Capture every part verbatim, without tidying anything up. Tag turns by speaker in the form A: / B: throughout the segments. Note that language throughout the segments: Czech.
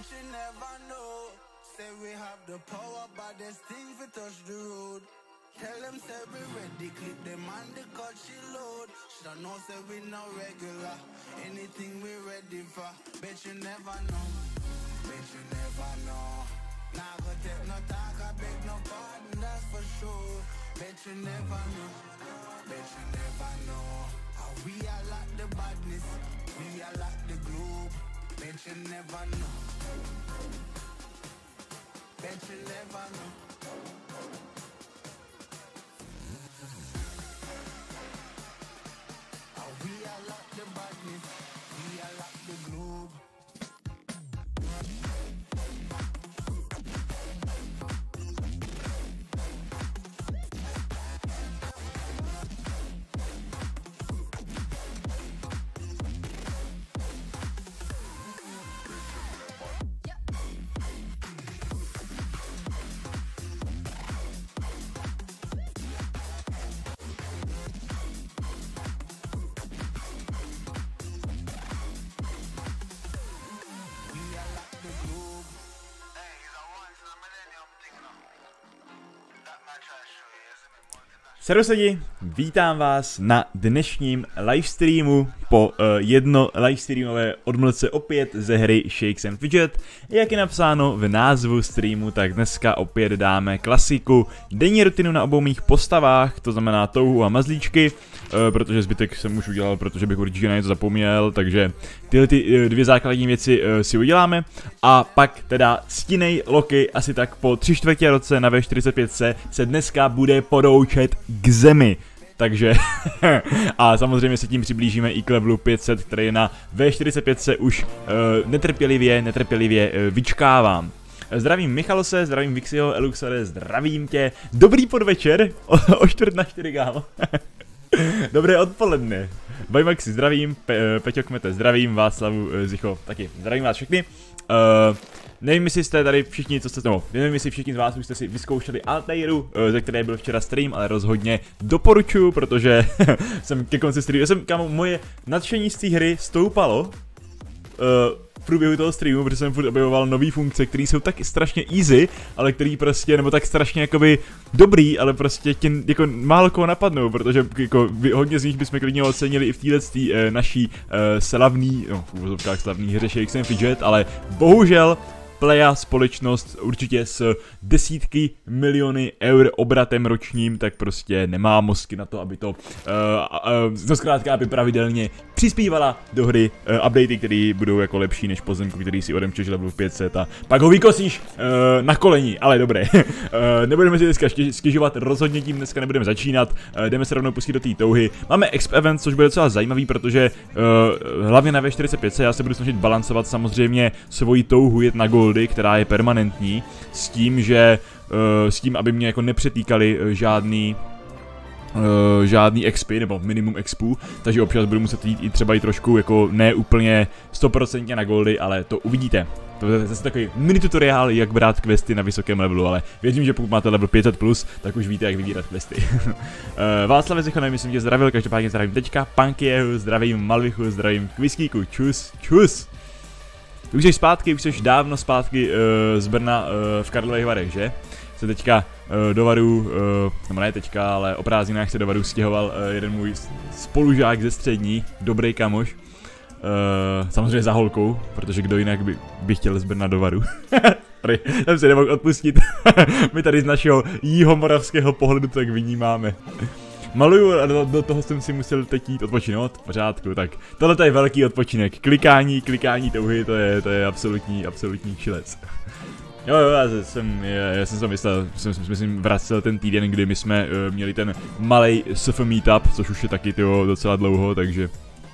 A: Bet you never know. Say we have the power, but there's things we touch the road. Tell them say we ready, clip them on the cut she load. Should know say we no regular, anything we ready for. Bet you never know, bet you never know. Nah go take no talk, I beg no pardon, that's for sure. Bet you never know, bet you never know. How we are like the badness, we are like the globe. Bet you never know, bet you never know. We are like the badness, we are like the globe.
B: Servus lidi, vítám vás na dnešním livestreamu po uh, jedno livestreamové odmlce opět ze hry Shakes and Fidget. Jak je napsáno v názvu streamu, tak dneska opět dáme klasiku denní rutinu na obou mých postavách, to znamená touhu a mazlíčky, uh, protože zbytek jsem už udělal, protože bych určitě na něco zapomněl, takže tyhle ty uh, dvě základní věci uh, si uděláme. A pak teda Stinnej Loki asi tak po tři čtvrtě roce na V čtyřicet pět se dneska bude podoučet k zemi. Takže a samozřejmě se tím přiblížíme i k levelu pět set, který na V čtyřicet pět se už uh, netrpělivě, netrpělivě uh, vyčkávám. Zdravím Michalose, zdravím Vixio, Eluxore, zdravím tě. Dobrý podvečer, o, o čtvrt na čtyři, kámo. Dobré odpoledne. Bajmaxi, zdravím, Pe Peťo Kmete, zdravím, Václavu Zicho, taky zdravím vás všechny. Uh, Nevím, jestli jste tady všichni, co jste, no, nevím, jestli všichni z vás už jste si vyzkoušeli Altairu, ze které byl včera stream, ale rozhodně doporučuji, protože jsem ke konci streamu, jsem, kámo, moje nadšení z té hry stoupalo uh, v průběhu toho streamu, protože jsem furt objevoval nové funkce, které jsou tak strašně easy, ale který prostě, nebo tak strašně jakoby dobrý, ale prostě tě jako málo koho napadnou, protože jako hodně z nich bychom klidně ocenili i v této uh, naší uh, slavný, no v úvozovkách slavný hře Shakes and Fidget, ale bohužel Playa společnost určitě s desítky miliony eur obratem ročním, tak prostě nemá mozky na to, aby to, uh, uh, to zkrátka, aby pravidelně přispívala do hry uh, updaty, které budou jako lepší než pozemku, který si odemčeš level pět set a pak ho vykosíš uh, na koleni, ale dobré. uh, nebudeme si dneska stěžovat, rozhodně tím dneska nebudeme začínat, uh, jdeme se rovnou pustit do té touhy. Máme Exp Event, což bude docela zajímavý, protože uh, hlavně na V čtyřicet pět já se budu snažit balancovat samozřejmě svoji touhu jet na goldy, která je permanentní, s tím, že uh, s tím, aby mě jako nepřetýkali uh, žádný Uh, žádný expy, nebo minimum expů, takže občas budu muset jít i třeba i trošku jako ne úplně sto procent na goldy, ale to uvidíte. To je zase takový mini tutoriál, jak brát questy na vysokém levelu, ale věřím, že pokud máte level pět set plus, tak už víte, jak vybírat questy. uh, Václav Zicho, nevím, jsem tě zdravil, každopádně zdravím teďka, Pankiehu, zdravím Malvichu, zdravím Kviskíku, čus, čus. Už jsi zpátky, už jsi dávno zpátky uh, z Brna uh, v Karlových Varech, že? Se teďka uh, do Varu, uh, nebo ne teďka, ale o prázdninách se do Varu stěhoval uh, jeden můj spolužák ze střední, dobrý kamoš. Uh, samozřejmě za holkou, protože kdo jinak by, by chtěl z Brna do Varu. Tady jsem si nemohl odpustit. My tady z našeho jihomoravského pohledu tak vnímáme. Maluju a do, do toho jsem si musel teď jít odpočinout, v pořádku, tak tohle je velký odpočinek. Klikání, klikání touhy, to je, to je absolutní, absolutní chilec. Jo, jo, já jsem, já, já jsem si myslel, jsem si myslím vracel ten týden, kdy my jsme uh, měli ten malej S F meetup, což už je taky tyjo, docela dlouho, takže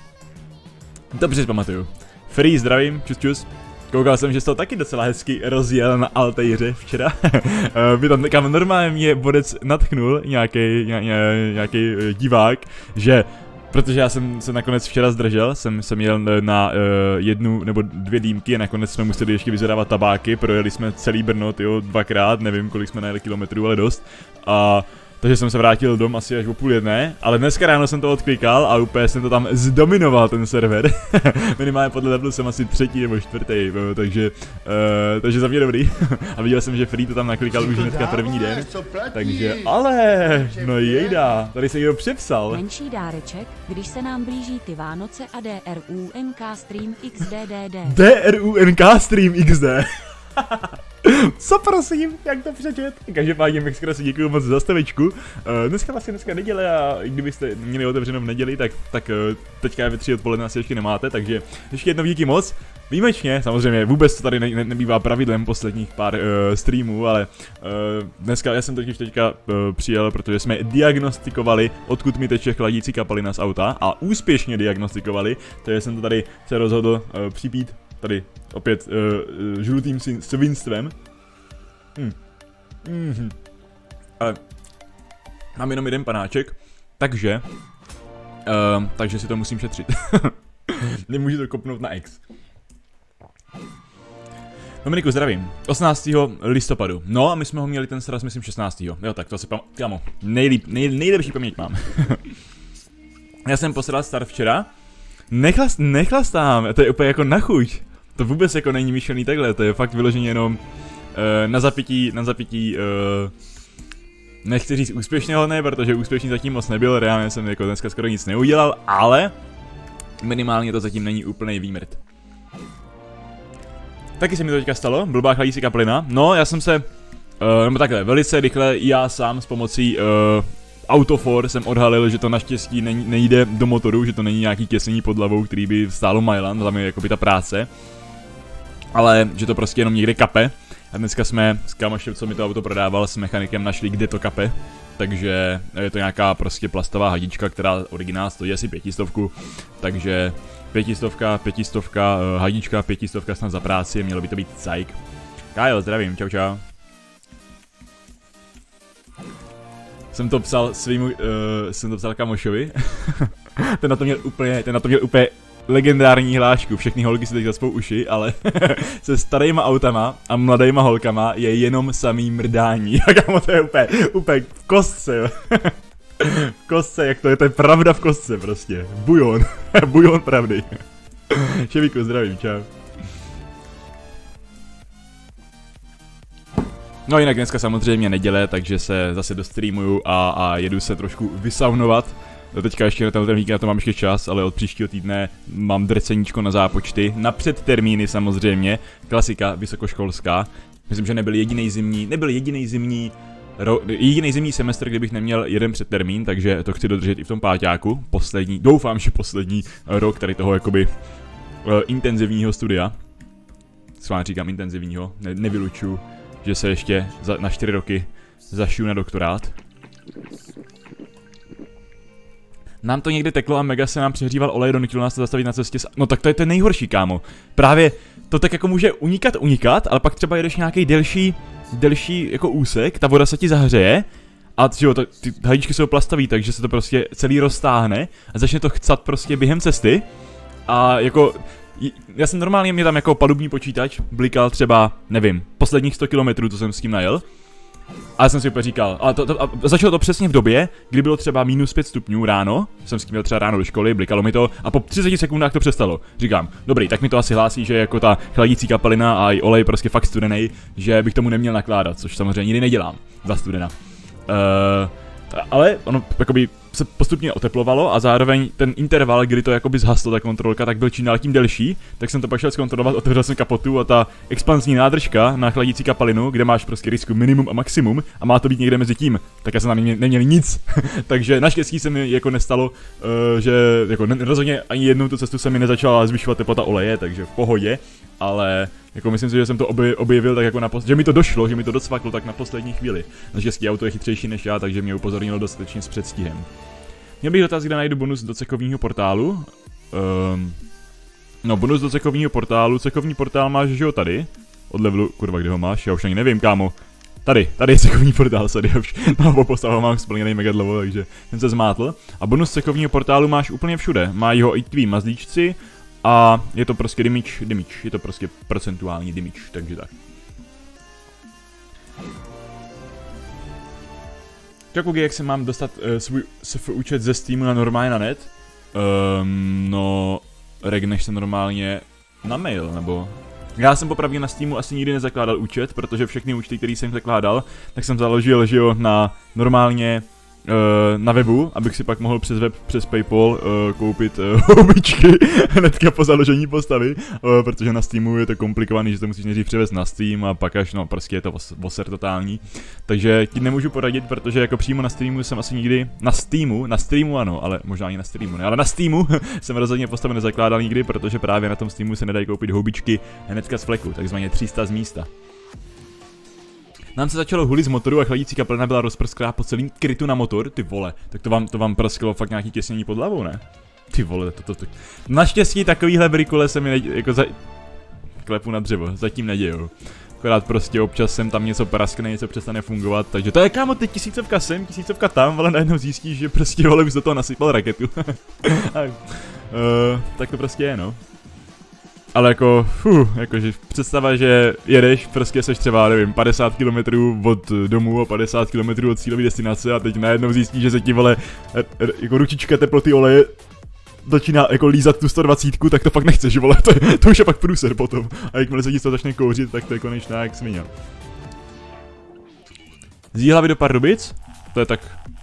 B: dobře si pamatuju. Free, zdravím, čus čus. Koukal jsem, že jsi to taky docela hezky rozjel na Altaiře včera. By tam kam normálně mě bodec natchnul nějaký nějaký divák, že protože já jsem se nakonec včera zdržel, jsem, jsem jel na uh, jednu nebo dvě dýmky a nakonec jsme museli ještě vyzadávat tabáky, projeli jsme celý Brno, tyjo, dvakrát, nevím kolik jsme najeli kilometrů, ale dost. A takže jsem se vrátil dom asi až o půl jedné, ale dneska ráno jsem to odklikal a úplně jsem to tam zdominoval ten server. Minimálně podle levelu jsem asi třetí nebo čtvrtý, takže, uh, takže za mě dobrý. A viděl jsem, že Free to tam naklikal už hnedka první den, takže, ale, no jejda, tady se někdo přepsal.
C: Menší dáreček, když se nám blíží ty Vánoce a D R U N K Stream X D D D.
B: D R U N K Stream X D. Co prosím, jak to přečet? Každopádně Mexkra si děkuju moc za stavičku. Uh, dneska vlastně dneska neděle a i kdybyste měli otevřeno v neděli, tak, tak uh, teďka je ve tři odpoledne asi ještě nemáte, takže ještě jednou díky moc. Výjimečně, samozřejmě vůbec to tady ne, ne, nebývá pravidlem posledních pár uh, streamů, ale uh, dneska já jsem totiž teďka uh, přijel, protože jsme diagnostikovali, odkud mi teče chladící kapalina z auta a úspěšně diagnostikovali, takže jsem to tady se rozhodl uh, připít. Tady opět uh, žlutým svinstvem. Hmm. Mm-hmm. Ale mám jenom jeden panáček, takže uh, takže si to musím šetřit. Nemůžu to kopnout na X. Dominiku, zdravím. osmnáctého listopadu. No a my jsme ho měli ten sraz, myslím šestnáctého Jo, tak to si pamatuju. Kámo, nejlíp, nej, nejlepší paměť mám. Já jsem posral start včera. Nechlast, nechlastám, to je úplně jako na chuť. To vůbec jako není myšlený takhle, to je fakt vyloženě jenom uh, na zapití, na zapití, uh, nechci říct úspěšného ne, protože úspěšný zatím moc nebyl, reálně jsem jako dneska skoro nic neudělal, ale minimálně to zatím není úplný výmrt. Taky se mi to teďka stalo, blbá chladící kaplina, no já jsem se, uh, nebo takhle, velice rychle já sám s pomocí uh, Autofor jsem odhalil, že to naštěstí nejde do motoru, že to není nějaký těsení pod hlavou, který by stálo Mailand, tam je jakoby ta práce. Ale že to prostě jenom někde kape. A dneska jsme s kámošem, co mi to auto prodával, s mechanikem našli, kde to kape. Takže je to nějaká prostě plastová hadička, která originál stojí asi pětistovku. Takže pětistovka, pětistovka, hadička, pětistovka snad za práci, mělo by to být cajk. Kyle, zdravím, čau čau. Jsem to psal svýmu, uh, jsem to psal kamošovi. ten na to měl úplně, ten na to měl úplně legendární hlášku. Všechny holky si teď zaspou uši, ale se starýma autama a mladýma holkama je jenom samý mrdání. A kámo, to je úplně, úplně v kostce, jo. V kostce, jak to je, to je pravda v kostce prostě. Bujon, bujon pravdy. Ševíku, zdravím, čau. No jinak dneska samozřejmě neděle, takže se zase dostreamuju a, a jedu se trošku vysaunovat. Teďka ještě na ten víkend to mám ještě čas, ale od příštího týdne mám drceníčko na zápočty. Na předtermíny samozřejmě, klasika vysokoškolská. Myslím, že nebyl jediný zimní, nebyl jediný zimní, ro, jediný zimní semestr, kdybych neměl jeden předtermín, takže to chci dodržet i v tom páťáku. Poslední, doufám, že poslední rok tady toho jakoby uh, intenzivního studia. S vámi říkám intenzivního, ne, nevylučuju, že se ještě za, na čtyři roky zašiju na doktorát. Nám to někde teklo a mega se nám přehříval olej, donutil nás to zastavit na cestě. No tak to je ten nejhorší, kámo. Právě to tak jako může unikat, unikat, ale pak třeba jedeš nějaký delší, delší jako úsek, ta voda se ti zahřeje a jo, to, ty hadičky jsou plastový, takže se to prostě celý roztáhne a začne to chcat prostě během cesty. A jako, já jsem normálně, mě tam jako palubní počítač blikal třeba, nevím, posledních sto kilometrů, co jsem s tím najel. A já jsem si úplně říkal, a, to, to, a začalo to přesně v době, kdy bylo třeba minus pět stupňů ráno, jsem s tím měl třeba ráno do školy, blikalo mi to a po třiceti sekundách to přestalo. Říkám, dobrý, tak mi to asi hlásí, že jako ta chladící kapalina a i olej prostě fakt studený, že bych tomu neměl nakládat, což samozřejmě nikdy nedělám za studena. Uh, ale ono jakoby se postupně oteplovalo a zároveň ten interval, kdy to jakoby zhaslo ta kontrolka, tak byl čím dál tím delší, tak jsem to pak šel zkontrolovat, otevřel jsem kapotu a ta expanzní nádržka na chladící kapalinu, kde máš prostě risku minimum a maximum a má to být někde mezi tím, tak já jsem tam neměl, neměl nic. Takže naštěstí se mi jako nestalo, uh, že jako ne, rozhodně ani jednou tu cestu se mi nezačala zvyšovat teplota oleje, takže v pohodě, ale jako myslím si, že jsem to objevil tak jako na post- že mi to došlo, že mi to docvaklo tak na poslední chvíli. Naštěstí auto je chytřejší než já, takže mě upozornilo dostatečně s předstihem. Měl bych dotaz, kde najdu bonus do cekovního portálu. Um, no, bonus do cekovního portálu. Cekovní portál máš, že jo, tady. Od levelu, kurva, kde ho máš? Já už ani nevím, kámo. Tady, tady je cekovní portál, tady já už no, postavu mám splněný mega dlouho, takže jsem se zmátl. A bonus cekovního portálu máš úplně všude. Má jeho i tví mazlíčci a je to prostě damage, damage. Je to prostě procentuální damage, takže tak. Čakugi, jak se mám dostat uh, svůj S F účet ze Steamu na normálně na net? Um, no, regneš se normálně na mail, nebo... Já jsem popravdě na Steamu asi nikdy nezakládal účet, protože všechny účty, který jsem zakládal, tak jsem založil, že jo, na normálně na webu, abych si pak mohl přes web, přes PayPal uh, koupit uh, houbičky hnedka po založení postavy, uh, protože na Steamu je to komplikovaný, že to musíš nejdřív převést na Steam a pak až, no prostě je to voser totální. Takže ti nemůžu poradit, protože jako přímo na streamu jsem asi nikdy, na Steamu, na streamu ano, ale možná ani na streamu ne, ale na Steamu jsem rozhodně postavy nezakládal nikdy, protože právě na tom Steamu se nedají koupit houbičky hnedka z fleku, takzvaně tři sta z místa. Nám se začalo hulit z motoru a chladící kapalina byla rozprsklá po celým krytu na motor, ty vole, tak to vám, to vám prsklo fakt nějaký těsnění pod hlavou, ne? Ty vole, to, to, to. Naštěstí takovýhle brikule se mi ne, jako za... klepu na dřevo, zatím nedějou. Akorát prostě občas sem tam něco praskne, něco přestane fungovat, takže to je kámo, teď tisícovka sem, tisícovka tam, ale najednou zjistíš, že prostě vole už do toho nasypal raketu. tak, uh, tak to prostě je, no. Ale jako, fuh, jakože představa, že jedeš, prostě seš třeba, nevím, padesát kilometrů od domu a padesát kilometrů od cílové destinace a teď najednou zjistíš, že se ti vole, jako ručička teploty oleje začíná jako lízat tu sto dvacet, tak to fakt nechceš, vole, to, je, to už je pak průser potom. A jakmile se ti to začne kouřit, tak to je konečná jak svině. Z Jihlavy do Pardubic, to je tak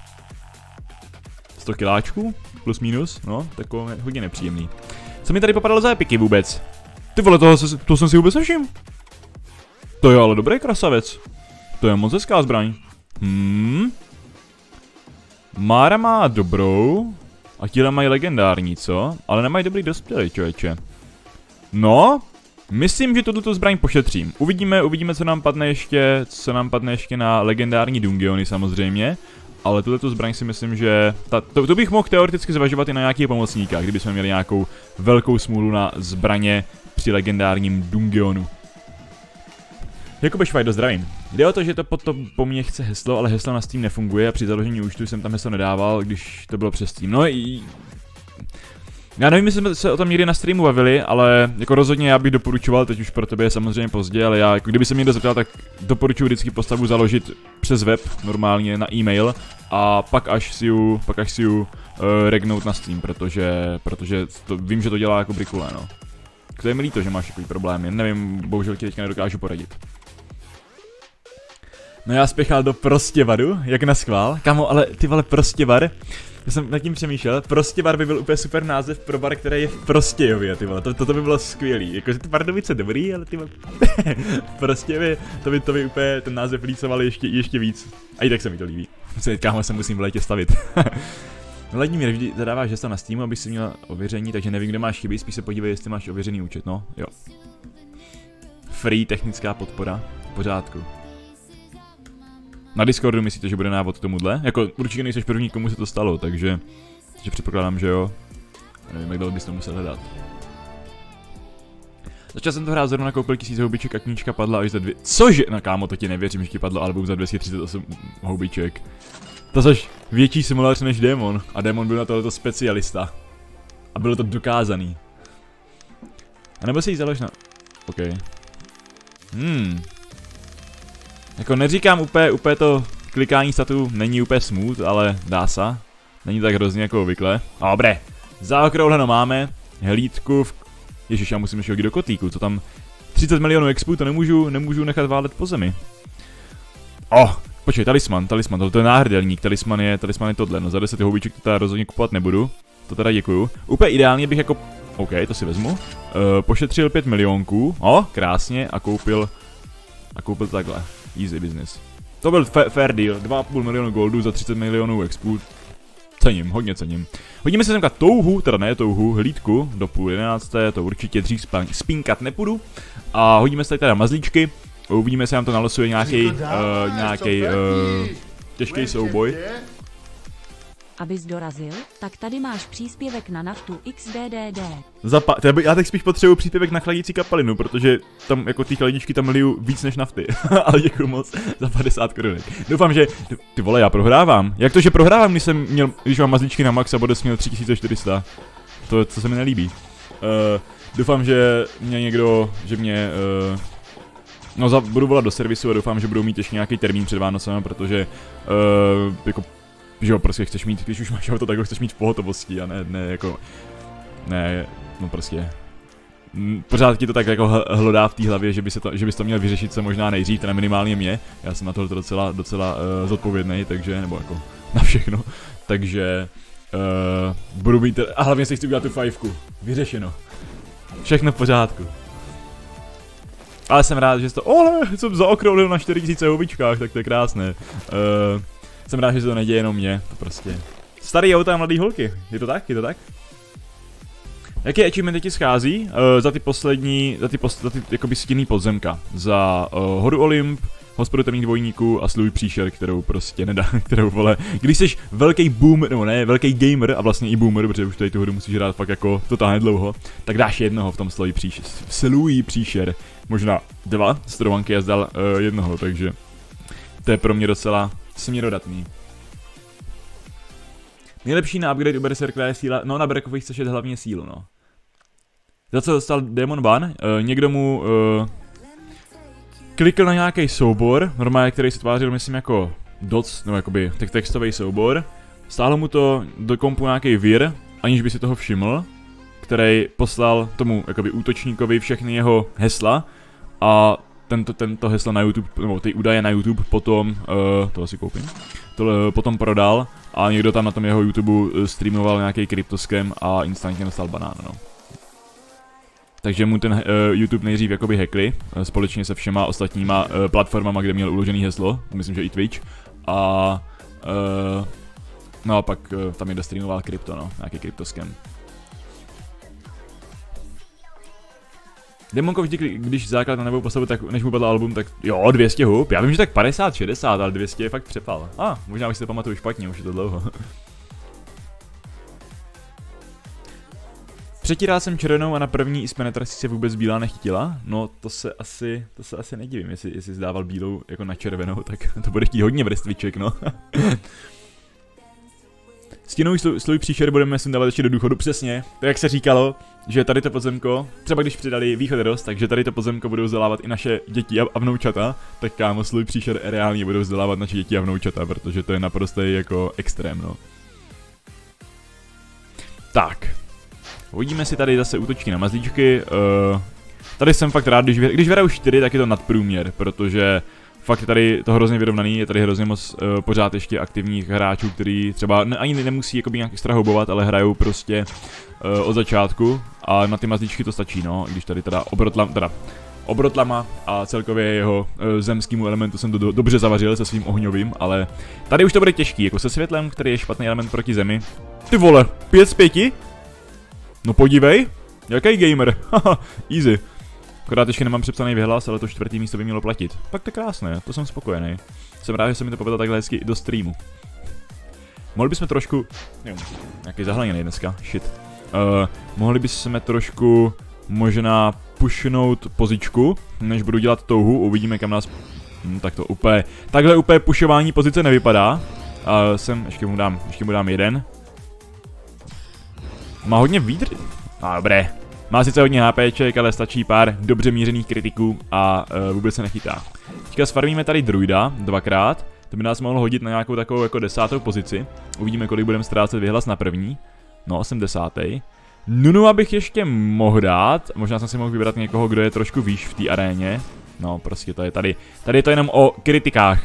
B: sto kiláčků, plus minus, no, takové hodně nepříjemný. Co mi tady popadalo za epiky vůbec? Ty vole, toho, toho jsem si vůbec nevšiml. To je ale dobrý krasavec. To je moc hezká zbraň. Hmm. Mára má dobrou. A tíhle mají legendární, co? Ale nemají dobrý dospělý, člověče. No, myslím, že tuto zbraň pošetřím. Uvidíme, uvidíme, co nám padne ještě, co nám padne ještě na legendární Dungeony samozřejmě. Ale tuto zbraň si myslím, že ta, to, to bych mohl teoreticky zvažovat i na nějakých pomocníkách, kdybychom měli nějakou velkou smůlu na zbraně při legendárním Dungeonu. Jakube Švajdo, zdravím. Jde o to, že to potom po mně chce heslo, ale heslo na Steam nefunguje a při založení účtu jsem tam heslo nedával, když to bylo přes Steam. No i... Já nevím, jestli jsme se o tom někdy na streamu bavili, ale jako rozhodně já bych doporučoval, teď už pro tebe je samozřejmě pozdě, ale já, jako kdyby se mě někdo zeptal, tak doporučuji vždycky postavu založit přes web, normálně na e-mail, a pak až si ju, pak až si ju uh, regnout na Steam, protože, protože to, vím, že to dělá jako brikule, no. To je mi líto, že máš takový problémy, nevím, bohužel ti teďka nedokážu poradit. No já spěchal do Prostěvaru, jak na schvál, kamo, ale ty vole Prostěvar. Já jsem nad tím přemýšlel, Prostěvar by byl úplně super název pro bar, který je v Prostějově, ty vole, to, to, to by bylo skvělý, jakože ty Pardubice dobrý, ale ty vole, Prostějově, to by, to by úplně ten název lícoval ještě, ještě víc, a i tak se mi to líbí, kámo, se musím v létě stavit. Vladimír, vždy zadáváš hesla na Steamu, abys si měl ověření, takže nevím, kde máš chyby, spíš se podívej, jestli máš ověřený účet, no, jo. Free technická podpora, v pořádku. Na Discordu myslíte, že bude návod k tomuhle? Jako určitě nejseš první, komu se to stalo, takže, takže předpokládám, že jo. Nevím, jak dlouho bys to musel hledat. Začal jsem to hrát, zrovna koupil tisíc houbiček a knížka padla až za dvě... Cože? No kámo, to ti nevěřím, že ti padlo album za dvě stě třicet osm houbiček. To zaš větší simulář než Démon. A Démon byl na tohleto specialista. A bylo to dokázaný. A nebo si ji založ na... OK. Hmm. Jako neříkám úplně, úplně to klikání statu není úplně smooth, ale dá se. Není tak hrozně jako obvykle. Dobré. Zaokrouhleno máme. Hlídku v... Ježiš, já musím ještě do kotlíku, co tam... třicet milionů expů, to nemůžu, nemůžu nechat válet po zemi. Oh, počkej, talisman, talisman, to, to je náhrdelník, talisman je, talisman je tohle, no za deset houbiček to teda rozhodně kupovat nebudu. To teda děkuju. Úplně ideálně bych jako... OK, to si vezmu. Uh, pošetřil pět milionků, oh, krásně, a koupil... A koupil takhle. Easy business. To byl fa fair deal, dva a půl milionu goldů za třicet milionů expů. Cením, hodně cením. Hodíme se semka touhu, teda ne touhu, hlídku do půl jedenácté, to určitě dřív spínkat nepůjdu. A hodíme se tady teda mazlíčky, uvidíme, jestli nám to nalosuje nějaký, uh, nějaký uh, těžký souboj.
C: Abys dorazil, tak tady máš příspěvek na naftu X D D D.
B: Zapa já teď spíš potřebuji příspěvek na chladící kapalinu, protože tam jako ty chladičky tam liju víc než nafty. Ale děkuju moc za padesát korunek. Doufám, že... Ty, ty vole, já prohrávám. Jak to, že prohrávám, když jsem měl, když mám mazlíčky na max a bodes měl tři tisíce čtyři sta. To, co se mi nelíbí. Uh, doufám, že mě někdo, že mě... Uh, No, za, budu volat do servisu a doufám, že budou mít ještě nějaký termín před Vánocem, protože uh, jako, že jo, prostě chceš mít, když už máš auto, tak ho chceš mít v pohotovosti a ne, ne jako, ne, no prostě. Pořád ti to tak jako hlodá v té hlavě, že, by se to, že bys to měl vyřešit co možná nejdřív, teda minimálně mě. Já jsem na tohle docela, docela uh, zodpovědný, takže, nebo jako na všechno. Takže uh, budu mít, a hlavně si chci udělat tu fajfku. Vyřešeno. Všechno v pořádku. Ale jsem rád, že to, oh, jsem zaokrouhlil na čtyři tisíce houbičkách, tak to je krásné. Uh, jsem rád, že se to neděje jenom mě, to prostě. Starý auta a mladý holky, je to tak, je to tak? Jaký achievement ti schází? Uh, za ty poslední, za ty, pos, za ty jakoby stinný podzemka. Za uh, horu Olymp, hospodu temných dvojníků a sluj příšer, kterou prostě nedá, kterou vole. Když jsi velký boomer, nebo ne, velký gamer a vlastně i boomer, protože už tady tu hru musíš hrát fakt jako totálně dlouho, tak dáš jednoho v tom sluji příšer. Sluj příšer. Možná dva, strovanky já zdal uh, jednoho, takže to je pro mě docela směrodatný. Nejlepší na upgrade u Berserkera je síla, no na Berserkových chceš jet hlavně sílu, no. Za co dostal Demon Ban, uh, někdo mu uh, klikl na nějaký soubor, normálně, který se tvářil, myslím, jako doc, no jakoby te textový soubor. Stálo mu to do kompu nějaký vir, aniž by si toho všiml, který poslal tomu jakoby útočníkovi všechny jeho hesla a tento, tento hesla na YouTube, nebo ty údaje na YouTube potom, uh, tohle si koupím, tohle potom prodal a někdo tam na tom jeho YouTube streamoval nějaký kryptoskem a instantně dostal banán, no. Takže mu ten uh, YouTube nejdřív jakoby hackli, uh, společně se všema ostatníma uh, platformama, kde měl uložený heslo, myslím, že i Twitch, a uh, no a pak uh, tam někdo streamoval krypto, no, nějaký kryptoskem. Demonko vždy, když základ na nebou postavu, tak než mu padl album, tak jo, dvě stě hub, já vím, že tak padesát, šedesát, ale dvě stě je fakt přepal. A, ah, možná už si to pamatuju špatně, už je to dlouho. Přetíral jsem červenou a na první i s penetrací se vůbec bílá nechytila. No to se asi, to se asi nedivím, jestli, jestli zdával bílou jako na červenou, tak to bude chtít hodně vrstviček, no. Stěnou sluj příšer budeme si dávat ještě do důchodu, přesně. To jak se říkalo, že tady to podzemko, třeba když přidali východ rost, takže tady to podzemko budou vzdělávat i naše děti a, a vnoučata, tak kámo, sluj příšer reálně budou vzdělávat naše děti a vnoučata, protože to je naprosto jako extrém, no. Tak. Uvidíme si tady zase útočky na mazlíčky. Uh, tady jsem fakt rád, když, když vyhraju čtyři, tak je to nadprůměr, protože fakt je tady to hrozně vyrovnaný, je tady hrozně moc uh, pořád ještě aktivních hráčů, kteří třeba ne, ani nemusí jakoby nějak extra houbovat, ale hrajou prostě uh, od začátku a na ty mazlíčky to stačí, no, když tady teda obrotlam, teda obrotlama a celkově jeho uh, zemskému elementu jsem to do, dobře zavařil se svým ohňovým, ale tady už to bude těžký, jako se světlem, který je špatný element proti zemi. Ty vole, pět z pěti? No podívej, jaký gamer, haha, easy. Akorát ještě nemám přepsaný vyhlas, ale to čtvrtý místo by mělo platit. Tak to je krásné, to jsem spokojený. Jsem rád, že se mi to povedlo takhle hezky do streamu. Mohli bychom trošku, nevím, nějaký zahleněný dneska, shit. Uh, mohli bychom trošku možná pushnout pozičku, než budu dělat touhu, uvidíme kam nás, hm, tak to úplně, takhle úplně pushování pozice nevypadá. A uh, jsem, ještě mu dám, ještě mu dám jeden. Má hodně výdrž. No dobré. Má sice hodně HPček, ale stačí pár dobře mířených kritiků a uh, vůbec se nechytá. Teďka sfarmíme tady druida dvakrát. To by nás mohlo hodit na nějakou takovou jako desátou pozici. Uvidíme, kolik budeme ztrácet vyhlas na první. No, osmdesátý. Nunu abych ještě mohl dát. Možná jsem si mohl vybrat někoho, kdo je trošku výš v té aréně. No, prostě to je tady. Tady je to jenom o kritikách.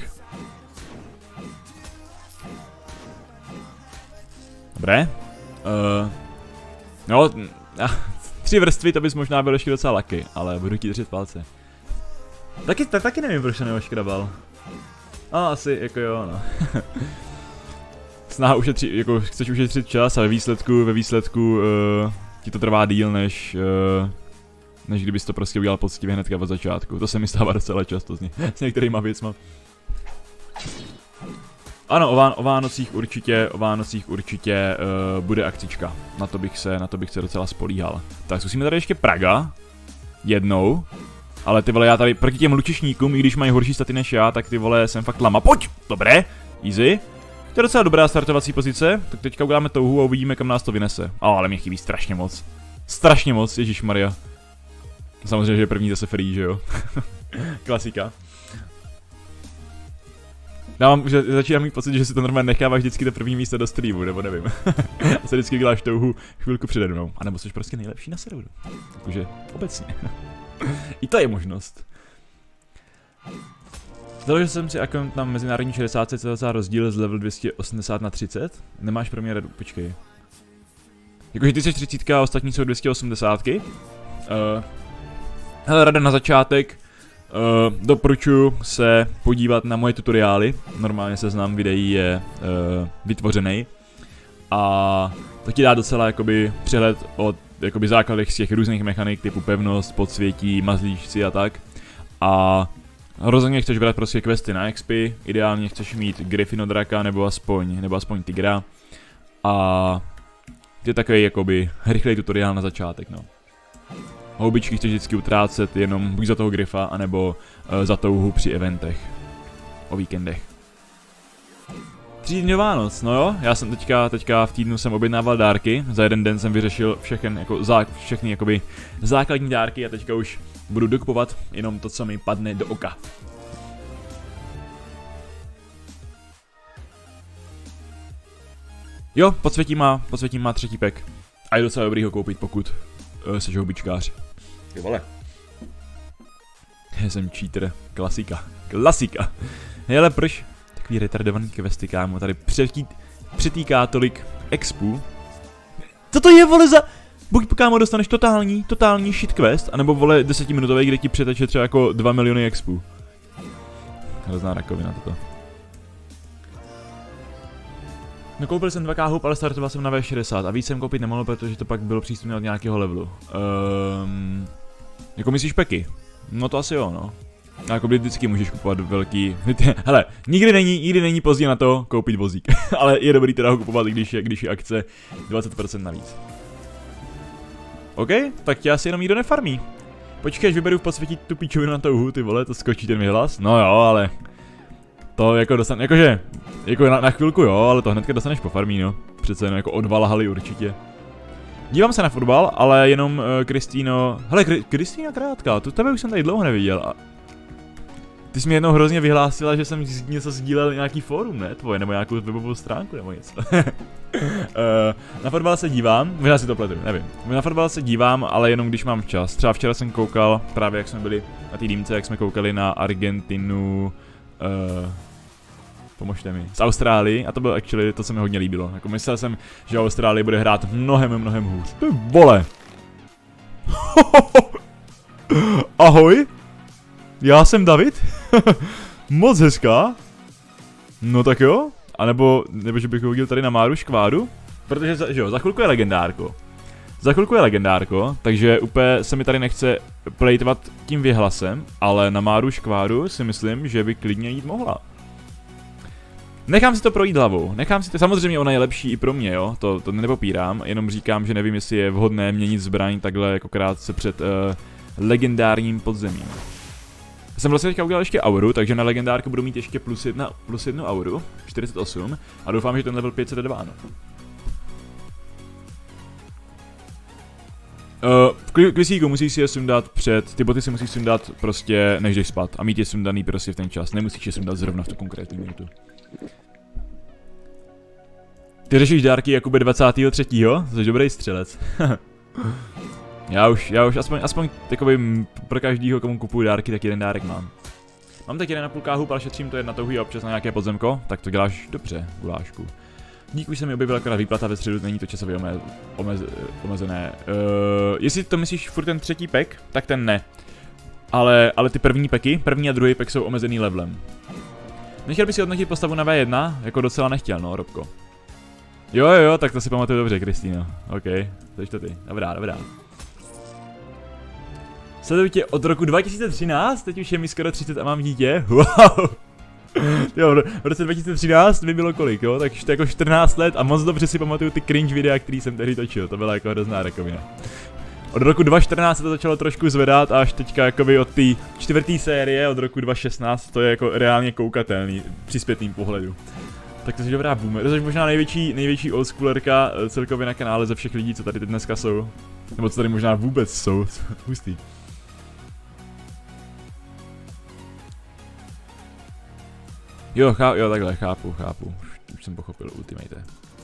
B: Dobré. Uh, no, tři vrstvy, to bys možná byl ještě docela lucky, ale budu ti držet palce. Taky, tak, taky nevím, proč to neoškrabal. A asi, jako jo, no. Snaha ušetřit, jako chceš ušetřit čas a ve výsledku, ve výsledku uh, ti to trvá díl, než, uh, než kdybys to prostě udělal poctivě hnedka od začátku. To se mi stává docela často s, ně, s některýma věcma. Ano, o, Ván o Vánocích určitě, o Vánocích určitě uh, bude akcička. Na to bych se, na to bych se docela spolíhal. Tak zkusíme tady ještě Praga. Jednou. Ale ty vole, já tady proti těm lučišníkům, i když mají horší staty než já, tak ty vole jsem fakt lama. Pojď! Dobré, easy. To je docela dobrá startovací pozice, tak teďka uděláme touhu a uvidíme, kam nás to vynese. Oh, ale mě chybí strašně moc. Strašně moc, ježišmarja. Samozřejmě, že je první zase free, že jo. Klasika. Já mám, že začínám mít pocit, že si to normálně necháváš vždycky to první místo do streamu, nebo nevím. A se vždycky děláš touhu chvilku přede mnou. A nebo jsi prostě nejlepší na serveru. Takže obecně. I to je možnost. Založil jsem si akont na mezinárodní šedesát, co je docela rozdíl z level dvě stě osmdesát na třicet. Nemáš pro mě radu, počkej. Jakože ty jsi třicet a ostatní jsou dvě stě osmdesát. Uh, hele, rada na začátek. Uh, doporučuji se podívat na moje tutoriály. Normálně seznam videí je uh, vytvořený. A to ti dá docela jakoby přehled o jakoby základech z těch různých mechanik typu pevnost, podsvětí, mazlíčci a tak. A rozhodně chceš brát prostě questy na X P, ideálně chceš mít Gryffinodraka nebo aspoň, nebo aspoň Tigra. A je takový jakoby rychlej tutoriál na začátek, no. Houbičky chceš vždycky utrácet jenom buď za toho Gryfa, anebo uh, za touhu při eventech. O víkendech. Tři dny Vánoc, no jo, já jsem teďka, teďka v týdnu jsem objednával dárky, za jeden den jsem vyřešil všechny, jako, zá, všechny jakoby základní dárky a teďka už budu dokupovat jenom to, co mi padne do oka. Jo, podsvětí má, podsvětí má třetí pack. A je docela dobrý ho koupit, pokud uh, jsi houbičkář. Ty vole. Já jsem cheater, klasika, klasika. Hele, proč takový retardovaný questy, kámo, tady přetí, přetýká tolik expů. Co to je, vole, za... Buď, kámo, dostaneš totální, totální shit quest, anebo, vole, desetiminutový, kde ti přeteče třeba jako dva miliony expů. Hrozná rakovina toto. No, koupil jsem dva ká hub, ale startoval jsem na V šedesát a víc jsem koupit nemohl, protože to pak bylo přístupné od nějakého levelu. Um, jako myslíš peky? No to asi jo, no. A jako vždycky můžeš kupovat velký... Hele, nikdy není, nikdy není pozdě na to koupit vozík. Ale je dobrý teda ho kupovat, když je, když je akce dvacet procent navíc. OK, tak tě asi jenom nikdo nefarmí. Počkej, až vyberu v podsvětí tu píčovinu na touhu, ty vole, to skočí ten vyhlas. No jo, ale... To jako dostane, jakože, jako na, na chvilku jo, ale to hnedka dostaneš po farmí, no. Přece jenom jako od Valhaly určitě. Dívám se na fotbal, ale jenom uh, Kristýno... Hele, Kristýna Krátka, tu tebe už jsem tady dlouho neviděl a... Ty jsi mi jednou hrozně vyhlásila, že jsem něco sdílel nějaký fórum, ne? Tvoje, nebo nějakou webovou stránku, nebo něco. uh, na fotbal se dívám, možná si to pletu, nevím. Na fotbal se dívám, ale jenom když mám čas. Třeba včera jsem koukal, právě jak jsme byli na té dýmce, jak jsme koukali na Argentinu... Uh, pomožte mi, z Austrálii, a to bylo actually to, co mi hodně líbilo. Jako myslel jsem, že Austrálie bude hrát mnohem, mnohem hůř. Ty vole! Ahoj! Já jsem David? Moc hezká. No tak jo. A nebo, nebo že bych hodil tady na Máru Škvádu. Protože za, že jo, za chvilku je legendárko. Za chvilku je legendárko, takže úplně se mi tady nechce plejtvat tím vyhlasem, ale na Máru Škvádu si myslím, že by klidně jít mohla. Nechám si to projít hlavou, nechám si to, samozřejmě ona je lepší i pro mě, jo, to, to nepopírám, jenom říkám, že nevím, jestli je vhodné měnit zbraň takhle jako krátce před uh, legendárním podzemím. Jsem vlastně teďka udělal ještě auru, takže na legendárku budu mít ještě plus, jedna, plus jednu auru, čtyřicet osm, a doufám, že ten level pět set dva, no. Uh, v kvisíku musíš si je sundat před, ty boty si musíš sundat prostě než jdeš spát a mít je sundaný prostě v ten čas, nemusíš je sundat zrovna v tu konkrétní minutu. Ty řešíš dárky Jakube dvacátého třetího Jsi dobrý střelec. já už, já už aspoň, aspoň takový pro každýho, komu kupuju dárky, tak jeden dárek mám. Mám tak jeden na půl káhu, ale šetřím to jedna touhy a občas na nějaké podzemko, tak to děláš dobře, gulášku. Dík, už se mi objevila akorát výplata ve středu, není to časově ome, omez, omezené. Uh, jestli to myslíš furt ten třetí pack, tak ten ne. Ale, ale ty první packy, první a druhý pack jsou omezený levelem. Nechtěl bys si hodnotit postavu na V jedna? Jako docela nechtěl, no, Robko. Jo, jo, jo, tak to si pamatuju dobře, Kristýno. OK, to to ty. Dobrá, dobrá. Sleduju tě od roku dva tisíce třináct, teď už je mi skoro třicet a mám dítě. Wow! Jo, v roce dva tisíce třináct mi bylo kolik, jo, tak to jako čtrnáct let a moc dobře si pamatuju ty cringe videa, který jsem tehdy točil, to byla jako hrozná rakovina. Od roku dva tisíce čtrnáct se to začalo trošku zvedat a až teďka jakoby od té čtvrté série, od roku dva tisíce šestnáct, to je jako reálně koukatelný při zpětným pohledu. Tak to je dobrá boomer, to je možná největší, největší oldschoolerka celkově na kanále ze všech lidí, co tady dneska jsou. Nebo co tady možná vůbec jsou, hustý. Jo, chá, jo, takhle, chápu, chápu. Už, už jsem pochopil, Ultimate.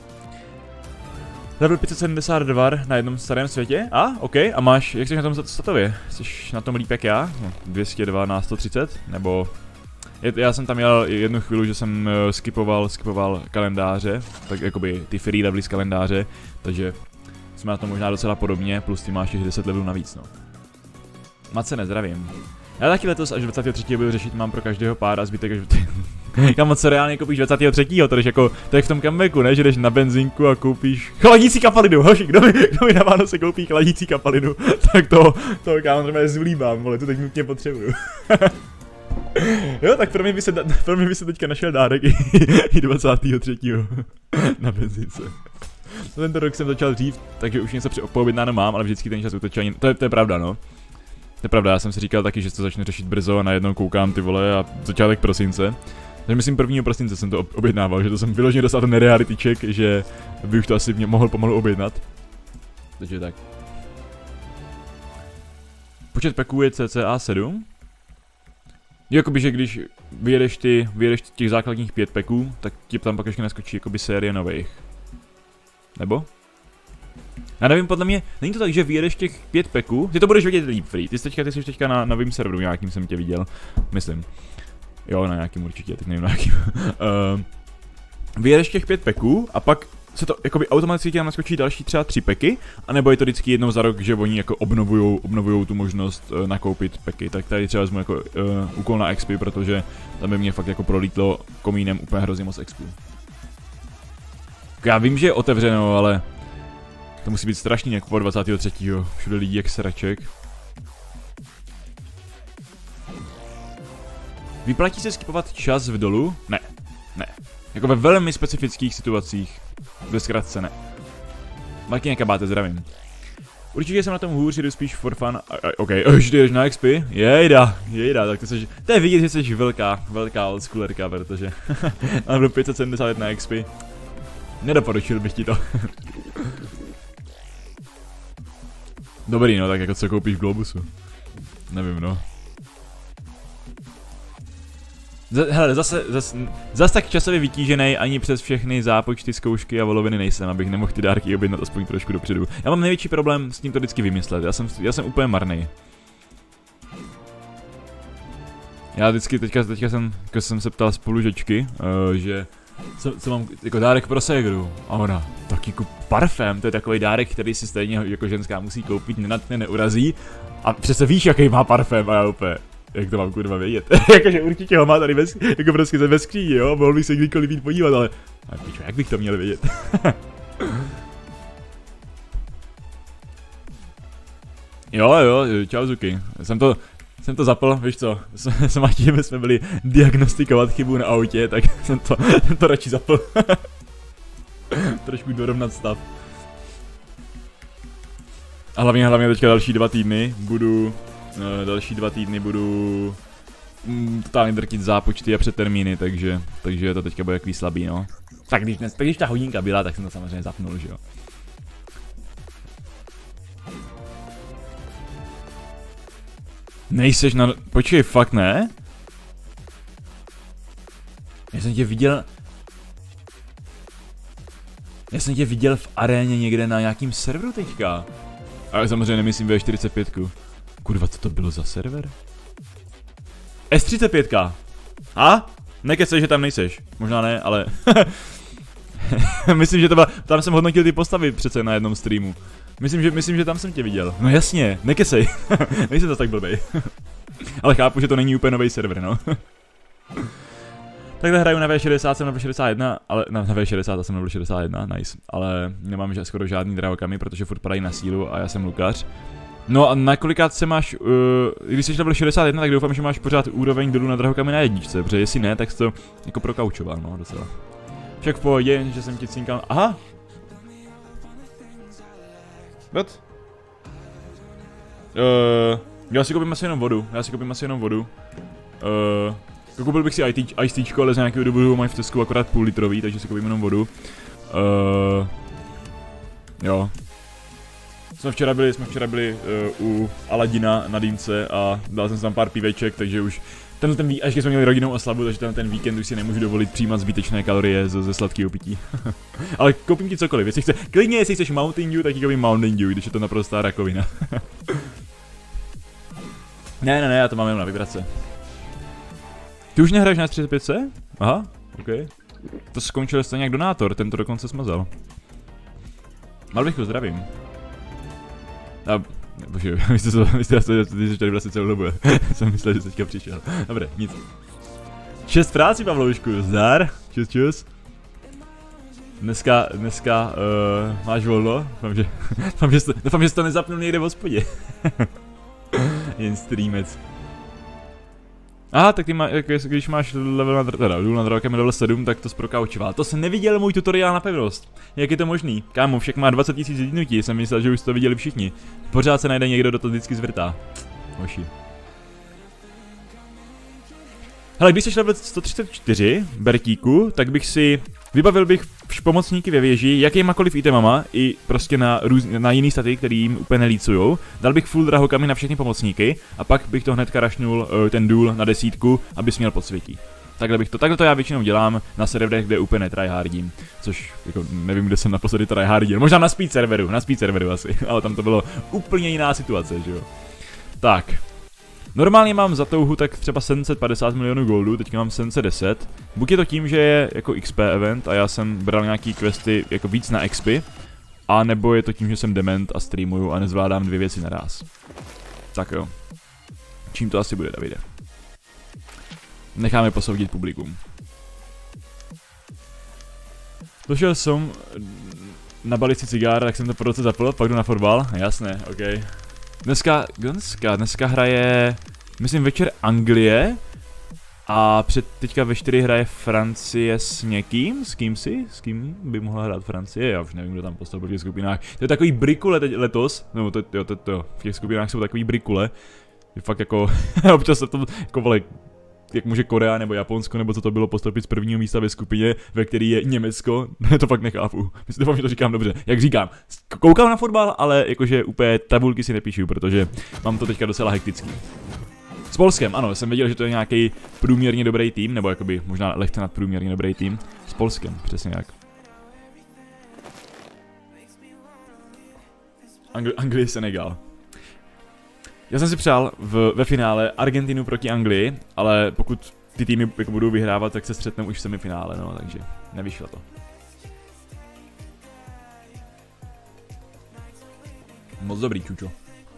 B: Level pět set sedmdesát dva na jednom starém světě? A, OK, a máš, jak jsi na tom statově? Jsi na tom líp jak já? No, dvě stě dva na sto třicet? Nebo... Já jsem tam jel jednu chvíli, že jsem uh, skipoval, skipoval kalendáře, tak jakoby ty free levely z kalendáře, takže jsme na tom možná docela podobně, plus ty máš těch deset levelů navíc, no. Mace, nezdravím. Já taky letos až dvacátého třetího budu řešit, mám pro každého pár a zbytek až... Kam moc se reálně koupíš dvacátého třetího To jdeš jako, to je v tom comebacku, ne? Že jdeš na benzínku a koupíš chladící kapalinu, hoši, kdo mi, kdo mi na Vánoce koupí chladící kapalinu, tak to, to kámo třeba zvlíbám, vole, to teď nutně potřebuju. Jo, tak pro mě by se, pro mě by se teďka našel dárek i, i dvacátého třetího na benzínce. Tento rok jsem začal dřív, takže už něco poobjednáno mám, ale vždycky ten čas utečení, to je, to je pravda, no. To je pravda, já jsem si říkal taky, že to začne řešit brzo a najednou koukám ty vole a začátek prosince. Takže myslím prvního prosince jsem to objednával, že to jsem vyloženě dostal ten reality check, že by už to asi mě mohl pomalu objednat. Takže tak. Počet peků je cca sedm. Jakoby, že když vyjedeš ty, vyjedeš těch základních pět peků, tak ti tam pak ještě naskočí jakoby série nových. Nebo? Já nevím, podle mě, není to tak, že vyjedeš těch pět peků, ty to budeš vidět líp free, ty jsi teďka, ty jsi teďka na novém serveru nějakým jsem tě viděl, myslím. Jo, na nějakým určitě, teď nevím na jakým. uh, vyjedeš těch pět peků a pak se to jakoby automaticky tam naskočí další třeba tři peky, anebo je to vždycky jednou za rok, že oni jako obnovujou, obnovujou tu možnost uh, nakoupit peky, tak tady třeba vezmu jako uh, úkol na X P, protože tam by mě fakt jako prolítlo komínem úplně hrozně moc X P. Já vím, že je otevřeno, ale to musí být strašný jako po dvacátého třetího Všude lidí jak sraček. Vyplatí se skipovat čas v dolu? Ne. Ne. Jako ve velmi specifických situacích. Ve zkratce ne. Martin Kabáte, zdravím. Určitě jsem na tom hůř, jdu spíš for fun. OK, už jdeš na X P? Jejda, jejda, tak to seš, to je vidět, že jsi velká, velká oldschoolerka, protože mám do pět set sedmdesát jedna X P. Nedoporučil bych ti to. Dobrý, no, tak jako co koupíš v Globusu? Nevím, no. Z hele, zase, zase, zase tak časově vytížený ani přes všechny zápočty, zkoušky a voloviny nejsem, abych nemohl ty dárky objednat aspoň trošku dopředu. Já mám největší problém s tím to vždycky vymyslet, já jsem, já jsem úplně marný. Já vždycky, teďka, teďka jsem, jako jsem se ptal spolužečky, uh, že co, co mám jako dárek pro ségru, a ona, tak jako parfém, to je takový dárek, který si stejně jako ženská musí koupit, nenatne, neurazí, a přece víš, jaký má parfém, a já úplně, jak to mám kurva vědět, jakože určitě ho má tady bez, jako prostě ve skříni, jo, mohl bych se kdykoliv jít podívat, ale, ale pičo, jak bych to měl vědět. Jo, jo, čau Zuki, jsem to, jsem to zapl, víš co, s Matějem jsme byli diagnostikovat chybu na autě, tak jsem to, jsem to radši zapl. Trošku dorovnat stav. A hlavně, hlavně teďka další dva týdny budu, uh, další dva týdny budu mm, totálně drtit zápočty a předtermíny, takže, takže to teďka bude jaký slabý, no. Tak když, tak když ta hodinka byla, tak jsem to samozřejmě zapnul, že jo. Nejseš na... Počkej, fakt ne? Já jsem tě viděl... Já jsem tě viděl v aréně někde na nějakým serveru teďka. Ale samozřejmě nemyslím V čtyřicet pět. Kurva, co to bylo za server? S třicet pět. A? Nekecej, že tam nejseš. Možná ne, ale... Myslím, že to byla... Tam jsem hodnotil ty postavy přece na jednom streamu. Myslím, že, myslím, že tam jsem tě viděl. No jasně, nekesej. Nejsem zase tak blbej. Ale chápu, že to není úplně nový server, no. Takhle hraju na V šedesát, jsem na V šedesát jedna, ale na, na V šedesát jsem na V šedesát jedna, nice. Ale nemám že skoro žádný drahokamy, protože furt padají na sílu a já jsem lukař. No a na kolikátce máš, uh, když jsi na šedesát jedna, tak doufám, že máš pořád úroveň dolů na drahokamy na jedničce, protože jestli ne, tak jsi to jako prokaučoval, no docela. Však v pohodě, že jsem ti cinkal, aha! What? Uh, já si koupím asi jenom vodu, já si koupím asi jenom vodu. Uh, koupil bych si ice teachko, ale z nějakého důvodu mají v Tesku akorát půl litrový, takže si koupím jenom vodu. Uh, jo. Jsme včera byli, jsme včera byli uh, u Aladina na dýmce a dal jsem si tam pár píveček, takže už Tenhle ten ví, až když jsme měli rodinnou oslavu, takže ten, ten víkend už si nemůžu dovolit přijímat zbytečné kalorie ze, ze sladkého pití. Ale koupím ti cokoliv, jestli chce, klidně jestli chceš Mountain Dew, tak ti koupím Mountain Dew, když je to naprostá rakovina. ne, ne, ne, já to mám jenom na vibrace. Ty už nehraješ na třicet pět C? Aha, ok. To skončil stejně jak donátor, ten to dokonce smazal. Mal bych ho zdravím. A, bože, vy jste to, vy jste tady vlastně celou dobu. Jsem myslel, že teďka přišel. Dobré, nic. Šest práci, Pavloušku, zdar. Čus, čus. Dneska, dneska, uh, máš volno? Doufám, že, doufám, že, to, doufám, že jsi to nezapnul někde v hospodě. Jen streamec. Aha, tak ty má, když máš level na, teda, na drakem level sedm, tak to zprokaučoval. To jsem neviděl můj tutoriál na pevnost. Jak je to možný? Kámo, však má dvacet tisíc lidnutí, jsem myslel, že už to viděli všichni. Pořád se najde někdo, kdo to vždycky zvrtá. Hoši. Hele, když jsi level sto třicet čtyři, Bertíku, tak bych si vybavil bych pomocníky ve věži, jakýmakoliv itemama, i prostě na, růz, na jiný staty, který jim úplně nelícujou. Dal bych full drahokamy na všechny pomocníky a pak bych to hnedka rašnul uh, ten důl na desítku, abys měl podsvětí. Takhle bych to, takhle to já většinou dělám na serverech, kde úplně netryhardím. Což, jako, nevím, kde jsem naposledy tryhardil. Možná na speed serveru, na speed serveru asi, ale tam to bylo úplně jiná situace, že jo. Tak. Normálně mám za touhu tak třeba sedm set padesát milionů goldů, teďka mám sedm set deset. Buď je to tím, že je jako X P event a já jsem bral nějaký questy jako víc na X P, a nebo je to tím, že jsem dement a streamuju a nezvládám dvě věci naraz. Tak jo. Čím to asi bude, Davide? Necháme posoudit publikum. Došel jsem na balici cigára, tak jsem to po roce zapl, pak jdu na fotbal, jasné, ok. Dneska, dneska, dneska hraje, myslím večer Anglie a před teďka ve čtyři hraje Francie s někým, s kým si, s kým by mohla hrát Francie, já už nevím, kdo tam postavil v těch skupinách. To je takový brikule teď, letos, no to, jo, to, to, v těch skupinách jsou takový brikule, je fakt jako, občas se to jako vole, jak může Korea nebo Japonsko nebo co to bylo postoupit z prvního místa ve skupině, ve který je Německo, to fakt nechápu. Myslím, doufám, že to říkám dobře. Jak říkám, koukám na fotbal, ale jakože úplně tabulky si nepíšu, protože mám to teďka docela hektický. S Polskem, ano, jsem věděl, že to je nějaký průměrně dobrý tým, nebo jakoby možná lehce nadprůměrně dobrý tým. S Polskem, přesně jak. Angli Anglie, Senegal. Já jsem si přál v, ve finále Argentinu proti Anglii, ale pokud ty týmy jako budou vyhrávat, tak se střetnou už v semifinále, no, takže nevyšlo to. Moc dobrý, čučo.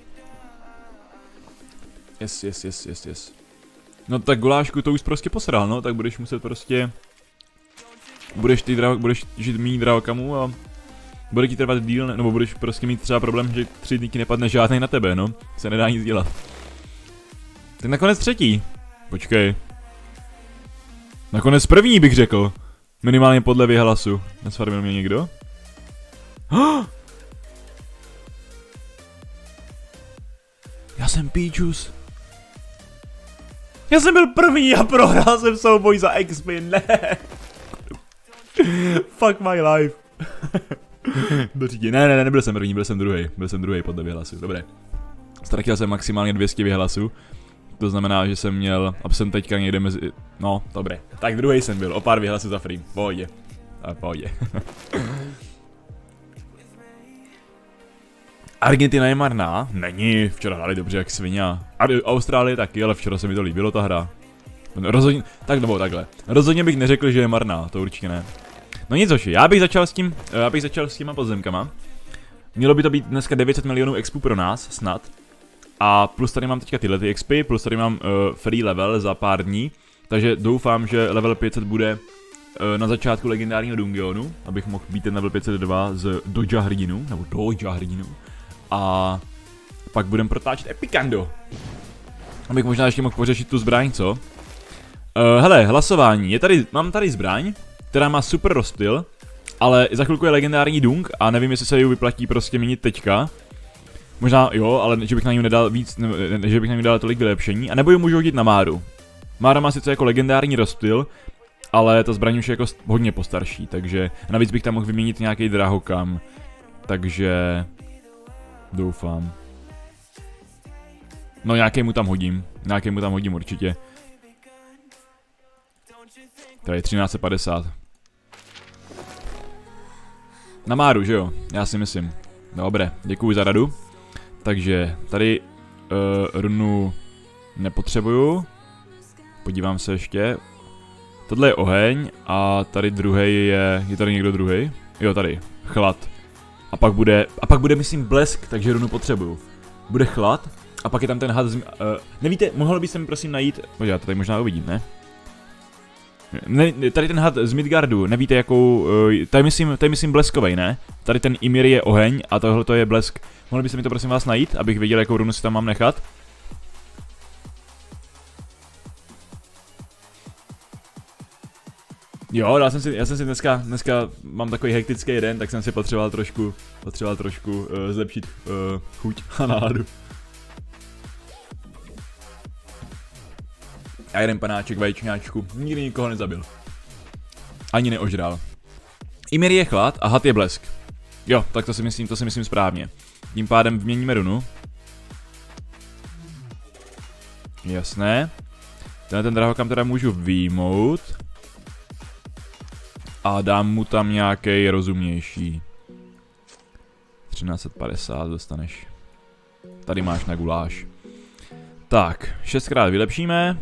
B: Yes, yes, yes, yes, yes. No tak Gulášku to už prostě posral, no, tak budeš muset prostě... Budeš ty draho, budeš žít méně drahokamů a... Bude ti trvat díl, nebo budeš prostě mít třeba problém, že tři dny nepadne žádnej na tebe, no. Se nedá nic dělat. Tak nakonec třetí. Počkej. Nakonec první bych řekl. Minimálně podle vyhlasu. Nesfarmil mě někdo? Oh! Já jsem Píčus. Já jsem byl první a prohrál jsem souboj za X P, ne. Fuck my life. Ne, ne, ne, nebyl jsem první, byl jsem druhý, byl jsem druhý podle vyhlasu, dobré. Ztratil jsem maximálně dvě stě vyhlasů, to znamená, že jsem měl, a jsem teďka někde mezi, no, dobré. Tak druhý jsem byl, o pár vyhlasů za free, pohodě, a pohodě. Argentina je marná? Není, včera hráli dobře jak svině. A Austrálie taky, ale včera se mi to líbilo ta hra. Rozhodně, tak nebo takhle, rozhodně bych neřekl, že je marná, to určitě ne. No nic hoši, já bych začal s tím, já bych začal s těma podzemkama. Mělo by to být dneska devět set milionů expů pro nás, snad. A plus tady mám teďka tyhle ty expy, plus tady mám uh, free level za pár dní. Takže doufám, že level pět set bude uh, na začátku legendárního dungeonu, abych mohl být ten level pět set dva z Doja hrdinu, nebo Doja hrdinu. A pak budem protáčet Epicando. Abych možná ještě mohl pořešit tu zbraň, co? Uh, hele, hlasování, je tady, mám tady zbraň, která má super rozptyl, ale za chvilku je legendární dung a nevím, jestli se ji vyplatí prostě měnit teďka. Možná jo, ale že bych na ní nedal víc, ne, ne, že bych na ní dal tolik vylepšení, a nebo ji můžu hodit na Máru. Mára má sice jako legendární rozptyl, ale ta zbraň už je jako hodně postarší, takže navíc bych tam mohl vyměnit nějaký drahokam, takže doufám. No nějaký mu tam hodím, nějaký mu tam hodím určitě. To je třináct set padesát. Na Máru, že jo? Já si myslím. Dobré, děkuji za radu. Takže tady uh, runu nepotřebuju. Podívám se ještě. Tohle je oheň a tady druhý je... Je tady někdo druhý? Jo, tady. Chlad. A pak bude... A pak bude, myslím, blesk, takže runu potřebuju. Bude chlad a pak je tam ten had... Z, uh, nevíte, mohlo by se mi prosím najít... Počkej, to tady možná uvidím, ne? Ne, tady ten had z Midgardu, nevíte jakou, tady myslím, tady myslím bleskovej, ne? Tady ten Ymir je oheň a tohle to je blesk. Mohli byste mi to prosím vás najít, abych věděl, jakou runu si tam mám nechat? Jo, dal jsem si, já jsem si dneska, dneska mám takový hektický den, tak jsem si potřeboval trošku, potřeboval trošku uh, zlepšit uh, chuť a náladu. A jeden panáček vaječňáčku, nikdy nikoho nezabil. Ani neožral. Ymir je chlad a had je blesk. Jo, tak to si myslím, to si myslím správně. Tím pádem vyměníme runu. Jasné. Tenhle ten drahokam teda můžu vyjmout. A dám mu tam nějaký rozumnější. třináct set padesát dostaneš. Tady máš na guláš. Tak, šestkrát vylepšíme.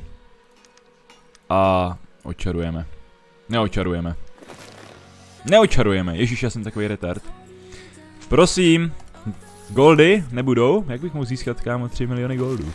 B: A očarujeme. Neočarujeme. Neočarujeme. Ježíš, já jsem takový retard. Prosím. Goldy nebudou? Jak bych mohl získat, kámo, tři miliony goldů?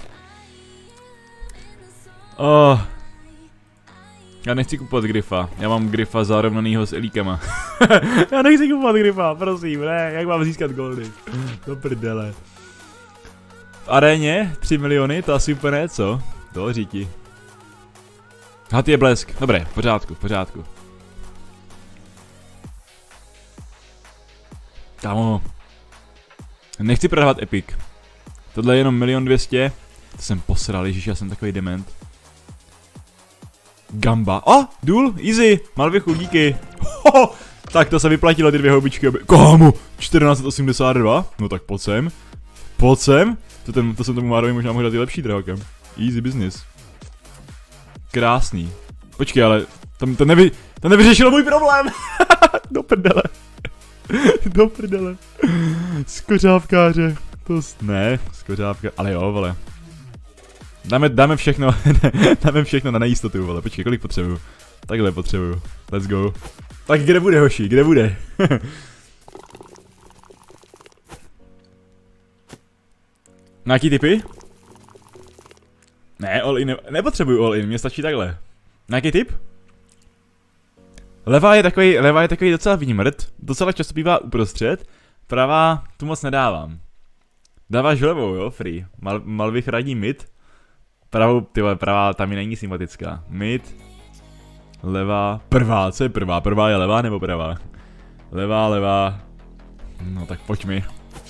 B: Oh. Já nechci kupovat Gryfa. Já mám Gryfa zarovnanýho s elíkama. Já nechci kupovat Gryfa, prosím, ne. Jak mám získat goldy? Do prdele. V aréně tři miliony, to asi úplně ne, co? To říti. Had je blesk. Dobré, v pořádku, v pořádku. Kámo. Nechci prodávat Epic. Tohle je jenom milion dvěstě. To jsem posral, ježiš, já jsem takový dement. Gamba. A, oh, důl, easy. Mal dvě chudíky. Hoho, tak to se vyplatilo ty dvě houbičky. Kámo, čtrnáct set osmdesát dva. No tak pojď sem. Pojď sem. To, ten, to jsem tomu Márovi možná mohl dát i lepší drahokem. Easy business. Krásný. Počkej, ale to, to, nevy, to nevyřešilo můj problém. Do prdele. Do prdele. Skořávkáře. To ne, skořávka, ale jo, vole. Dáme, dáme všechno, dáme všechno na nejistotu, vole. Počkej, kolik potřebuju? Takhle potřebuju. Let's go. Tak kde bude, hoši, kde bude? Nějaký tipy? Ne, all in, ne, nepotřebuju all in, mně stačí takhle. Nějaký tip? Levá je takový, levá je takový docela výmrt, docela často bývá uprostřed, pravá tu moc nedávám. Dáváš levou, jo, free. Mal, Malvich radí mid. Pravou, ty vole, pravá tam mi není sympatická. Mid. Levá, prvá, co je prvá? Prvá je levá nebo pravá? Levá, levá. No tak pojď mi.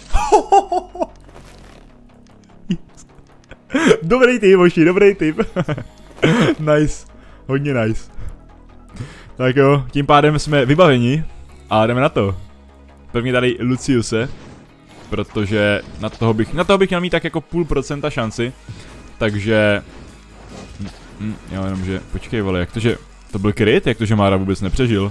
B: Dobrý tip, moši, dobrý tip. Nice, hodně nice. Tak jo, tím pádem jsme vybaveni a jdeme na to. Prvně tady Luciuse, protože na toho bych, na toho bych měl mít tak jako půl procenta šanci. Takže... Mm, jo, jenom že, počkej vole, jak to, že... To byl kryt? Jak to, že Mára vůbec nepřežil?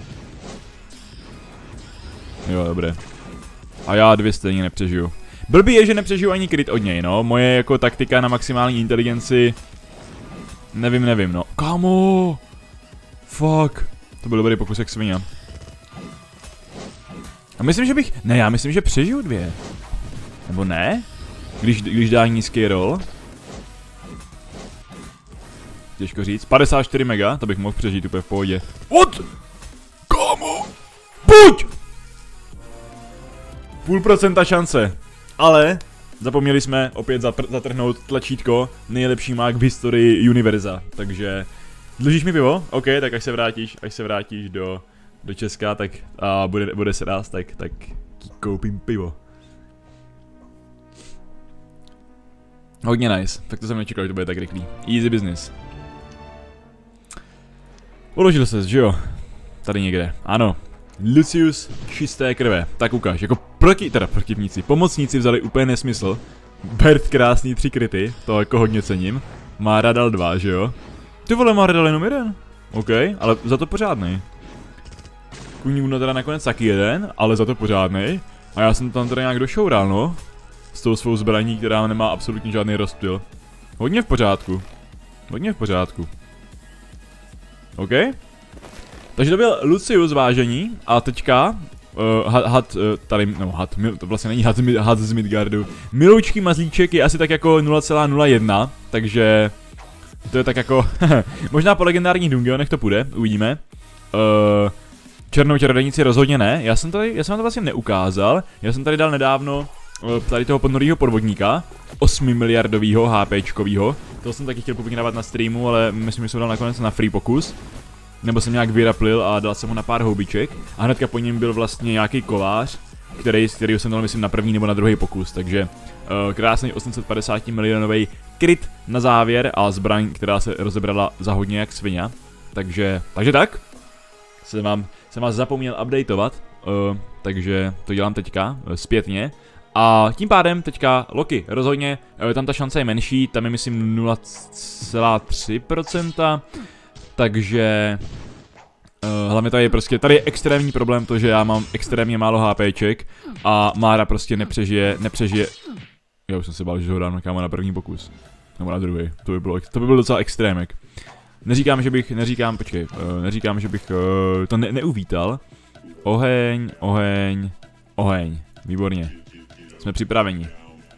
B: Jo, dobré. A já dvě stejně nepřežiju. Blbý je, že nepřežiju ani kryt od něj, no. Moje jako taktika na maximální inteligenci... Nevím, nevím, no. Kámo! Fuck. To byl dobrý pokus jak svině. A myslím, že bych... Ne, já myslím, že přežiju dvě. Nebo ne? Když, když dá nízký roll. Těžko říct. padesát čtyři mega, to bych mohl přežít úplně v pohodě. What? Kámo! Pojď! Půl procenta šance. Ale zapomněli jsme opět zatrhnout tlačítko nejlepší mák v historii univerza. Takže dlužíš mi pivo? OK, tak až se vrátíš, až se vrátíš do, do Česka, tak a bude, bude se ráz, tak, tak koupím pivo. Hodně nice, tak to jsem nečekal, že to bude tak rychlý. Easy business. Uložil ses, že jo? Tady někde, ano. Lucius čisté krve, tak ukáž, jako proti, teda protivníci, pomocníci vzali úplně nesmysl. Bert krásný tři kryty, to jako hodně cením. Mára dal dva, že jo? Ty vole, Mára dal jenom jeden. OK, ale za to pořádnej. Kůň teda nakonec taky jeden, ale za to pořádnej. A já jsem tam teda nějak došoural, no. S tou svou zbraní, která nemá absolutně žádný rozptyl. Hodně v pořádku. Hodně v pořádku. OK. Takže to byl Lucius, vážení. A teďka... Uh, had, had, uh, tady, no had, mil, to vlastně není had, had z Midgardu. Miloučký mazlíček je asi tak jako nula celá nula jedna, takže... To je tak jako... možná po legendárních dungeonech to půjde, uvidíme. Uh, černou čarodějnici rozhodně ne, já jsem tady, já jsem vám to vlastně neukázal. Já jsem tady dal nedávno uh, tady toho ponorýho podvodníka. osmi miliardovýho HPčkovýho. To jsem taky chtěl původně dávat na streamu, ale myslím, že jsem dal nakonec na free pokus. Nebo jsem nějak vyraplil a dal jsem ho na pár houbiček. A hnedka po něm byl vlastně nějaký kolář, který, z kterého jsem dal myslím na první nebo na druhý pokus. Takže uh, krásný osm set padesát milionový kryt na závěr a zbraň, která se rozebrala za hodně jak svině. Takže, takže tak. Jsem, vám, jsem vás zapomněl updateovat, uh, takže to dělám teďka uh, zpětně. A tím pádem teďka Loki, rozhodně, uh, tam ta šance je menší, tam je myslím nula celá tři procenta. Takže uh, hlavně tady je prostě, tady je extrémní problém to, že já mám extrémně málo HPček a Mára prostě nepřežije, nepřežije. Já už jsem se bál, že ho dám kámo na první pokus. Nebo na druhý, to by bylo, to by byl docela extrémek. Neříkám, že bych, neříkám, počkej, uh, neříkám, že bych uh, to ne neuvítal. Oheň, oheň, oheň, výborně. Jsme připraveni.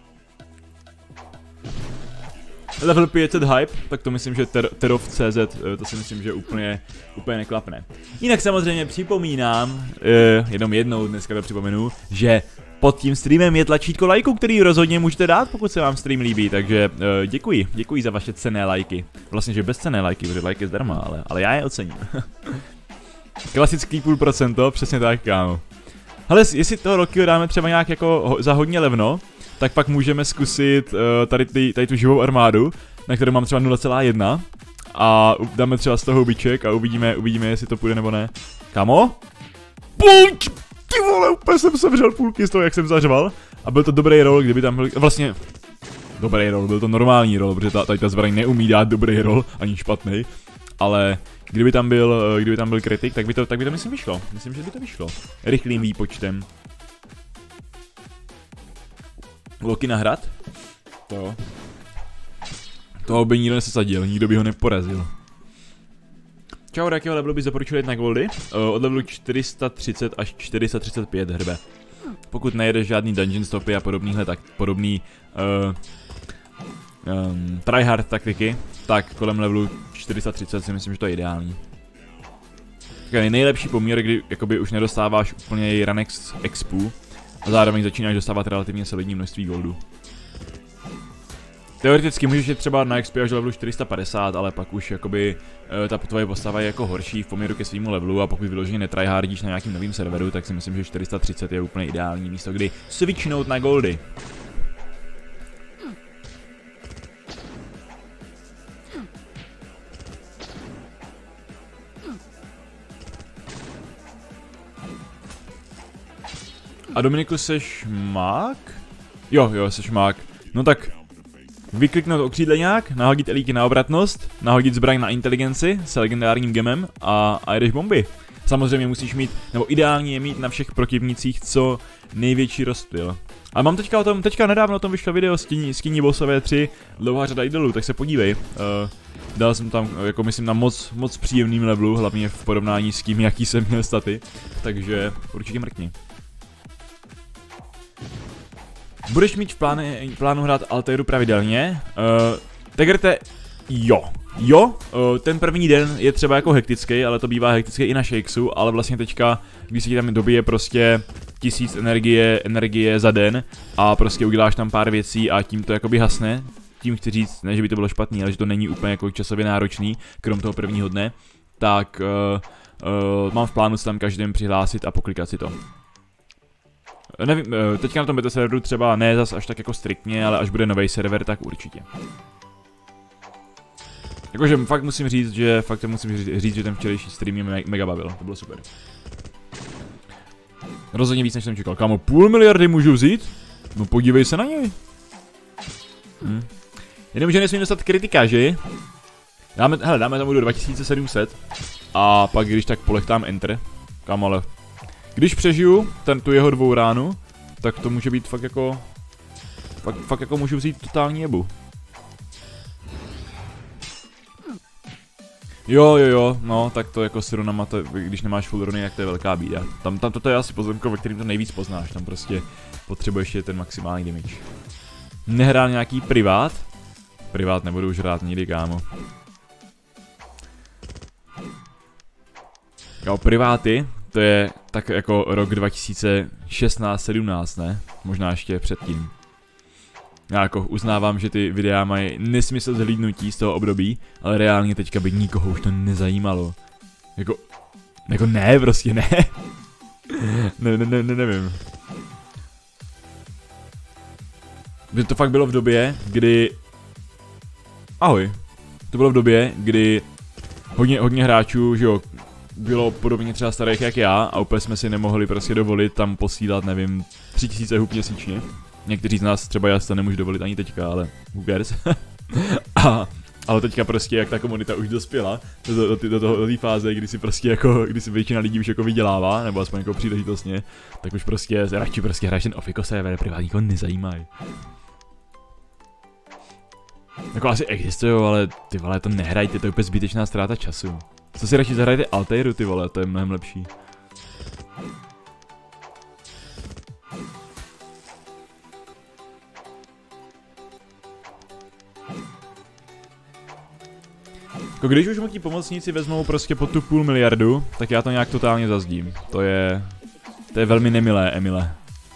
B: Level pět set hype, tak to myslím, že ter Terov tečka cé zet, to si myslím, že úplně, úplně neklapne. Jinak samozřejmě připomínám, eh, jenom jednou dneska to připomenu, že pod tím streamem je tlačítko lajku, který rozhodně můžete dát, pokud se vám stream líbí, takže eh, děkuji, děkuji za vaše cenné lajky. Vlastně, že bezcenné lajky, protože like je zdarma, ale, ale já je ocením. Klasický půl procento, přesně tak, kámo. Ale jestli toho Rockyho dáme třeba nějak jako ho za hodně levno, tak pak můžeme zkusit uh, tady, ty, tady tu živou armádu, na kterou mám třeba nula celá jedna. A dáme třeba z toho houbiček a uvidíme, uvidíme, jestli to půjde nebo ne. Kamo? Půjď! Ty vole, úplně jsem sevřel půlky z toho, jak jsem zařval. A byl to dobrý roll, kdyby tam byl, vlastně... Dobrý roll, byl to normální roll, protože ta, tady ta zbraň neumí dát dobrý roll, ani špatný. Ale kdyby tam byl, kdyby tam byl kritik, tak by to, tak by to myslím vyšlo. Myslím, že by to vyšlo. Rychlým výpočtem. Loki na hrad? To. Toho by nikdo nesesadil, nikdo by ho neporazil. Čau, do jakého levelu bys doporučil jít na goldy? Uh, od levelu čtyři sta třicet až čtyři sta třicet pět hrbe. Pokud nejedeš žádný dungeon stopy a podobnýhle, tak podobný uh, um, tryhard taktiky, tak kolem levelu čtyři sta třicet si myslím, že to je ideální. Tak nejlepší poměr, kdy jakoby už nedostáváš úplně Ranex expu a zároveň začínáš dostávat relativně solidní množství goldu. Teoreticky můžeš jít třeba na X P až do levelu čtyři sta padesát, ale pak už jakoby uh, ta tvoje postava je jako horší v poměru ke svýmu levelu a pokud vyloženě netryhardíš na nějakým novým serveru, tak si myslím, že čtyři sta třicet je úplně ideální místo, kdy switchnout na goldy. A Dominiku, seš mák? Jo, jo, seš mák. No tak vykliknout okřídleňák, nahodit elíky na obratnost, nahodit zbraň na inteligenci s legendárním gemem a, a jedeš bomby. Samozřejmě musíš mít, nebo ideálně je mít na všech protivnicích co největší rozptyl. A mám teďka o tom, teďka nedávno o tom vyšlo video z Skinny Bossové tři, dlouhá řada idolů, tak se podívej. Uh, dal jsem tam, jako myslím, na moc, moc příjemným levelu, hlavně v porovnání s tím, jaký jsem měl staty. Takže určitě mrkni. Budeš mít v plánu, plánu hrát Altéru pravidelně? Uh, Tegerte, jo. Jo, uh, ten první den je třeba jako hektický, ale to bývá hektický i na Shakesu, ale vlastně teďka, když si tam dobije prostě tisíc energie, energie za den a prostě uděláš tam pár věcí a tím to jakoby hasne. Tím chci říct, ne že by to bylo špatný, ale že to není úplně jako časově náročný, krom toho prvního dne, tak uh, uh, mám v plánu se tam každým přihlásit a poklikat si to. Nevím, teďka na tom beta serveru třeba ne zas až tak jako striktně, ale až bude nový server, tak určitě. Jakože fakt musím říct, že fakt musím říct, že ten včerejší stream mě me mega bavil, to bylo super. Rozhodně víc než jsem čekal, kámo, půl miliardy můžu vzít? No podívej se na něj. Hm. Jenom, že nesmím dostat kritika, že? Dáme, hele, dáme tomu do dva tisíce sedm set a pak když tak polechtám enter. Kam ale. Když přežiju ten, tu jeho dvou ránu, tak to může být fakt jako... Fakt, fakt jako můžu vzít totální jebu. Jo, jo, jo, no, tak to jako s runama, to, když nemáš full runy, jak to je velká bída. Tam, tam toto je asi pozemko, ve kterým to nejvíc poznáš, tam prostě potřebuješ ještě ten maximální damage. Nehrál nějaký privát? Privát nebudu už hrát nikdy, kámo. Jo, priváty, to je tak jako rok dva tisíce šestnáct sedmnáct, ne? Možná ještě předtím. Já jako uznávám, že ty videa mají nesmysl zhlídnutí z toho období, ale reálně teďka by nikoho už to nezajímalo. Jako, jako ne, prostě ne. ne, ne, ne, ne, nevím. To fakt bylo v době, kdy... Ahoj. To bylo v době, kdy hodně, hodně hráčů, že jo, bylo podobně třeba starých jak já a úplně jsme si nemohli prostě dovolit tam posílat, nevím, tři tisíce hub měsíčně. Někteří z nás, třeba já si to nemůžu dovolit ani teďka, ale who cares. a, ale teďka prostě, jak ta komunita už dospěla do, do, do, do, do té fáze, kdy si prostě jako, kdy si většina lidí už jako vydělává, nebo aspoň jako příležitostně, tak už prostě radši prostě hraješ ten Ofiko server, privátní nikoho nezajímají. Jako asi existují, ale ty vole, to nehrajte, to je úplně zbytečná ztráta času. Co si radši zahrajte Altairu, ty vole, to je mnohem lepší. Jako když už mu ti pomocníci vezmou prostě po tu půl miliardu, tak já to nějak totálně zazdím. To je... To je velmi nemilé, Emile.